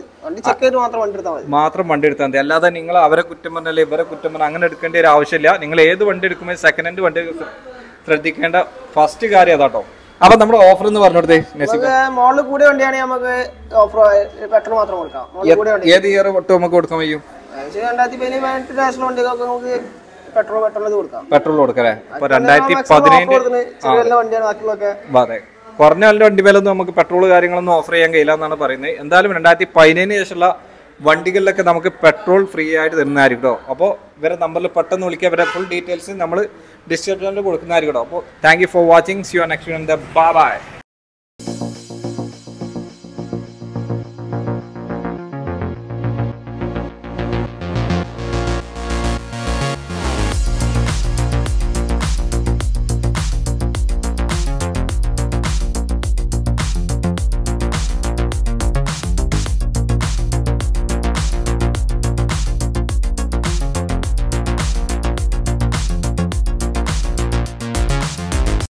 മാത്രം വണ്ടി എടുത്താൽ മതി. അല്ലാതെ നിങ്ങൾ അവരെ കുറ്റം പറഞ്ഞാൽ ഇവരെ കുറ്റം പറഞ്ഞാൽ അങ്ങനെ എടുക്കേണ്ട ഒരു ആവശ്യമില്ല. നിങ്ങൾ ഏത് വണ്ടി എടുക്കുമ്പോൾ സെക്കൻഡ് ഹാൻഡ് വണ്ടി ശ്രദ്ധിക്കേണ്ട ഫസ്റ്റ് കാര്യം അതാട്ടോ. അപ്പൊ നമ്മുടെ ഓഫർ എന്ന് പറഞ്ഞോടത്തേ, മോഡൽ കൂടിയ വണ്ടിയാണെങ്കിൽ നമുക്ക് ഓഫർ പെട്രോൾ മാത്രം കൊടുക്കാം. ഏത് ഇയർ തൊട്ട് നമുക്ക് കൊടുക്കാൻ കഴിയും? പെട്രോൾ പെട്രോൾ കൊടുക്കാം. പെട്രോൾ കൊടുക്കല്ലേ? അപ്പൊ രണ്ടായിരത്തി പതിനേഴ് അതെ കുറഞ്ഞ നല്ല വണ്ടി മേലൊന്നും നമുക്ക് പെട്രോൾ കാര്യങ്ങളൊന്നും ഓഫർ ചെയ്യാൻ കഴിയില്ല എന്നാണ് പറയുന്നത്. എന്തായാലും രണ്ടായിരത്തി പതിനേഴിന് ശേഷമുള്ള വണ്ടികളിലൊക്കെ നമുക്ക് പെട്രോൾ ഫ്രീ ആയിട്ട് തരുന്നതായിരിക്കും കേട്ടോ. അപ്പോൾ ഇവരെ നമ്പറിൽ പെട്ടെന്ന് വിളിക്കുക. ഇവരെ ഫുൾ ഡീറ്റെയിൽസ് നമ്മൾ ഡിസ്ക്രിപ്ഷനിൽ കൊടുക്കുന്നതായിരിക്കും കേട്ടോ. അപ്പോൾ thank you for watching. See you next video. Bye by.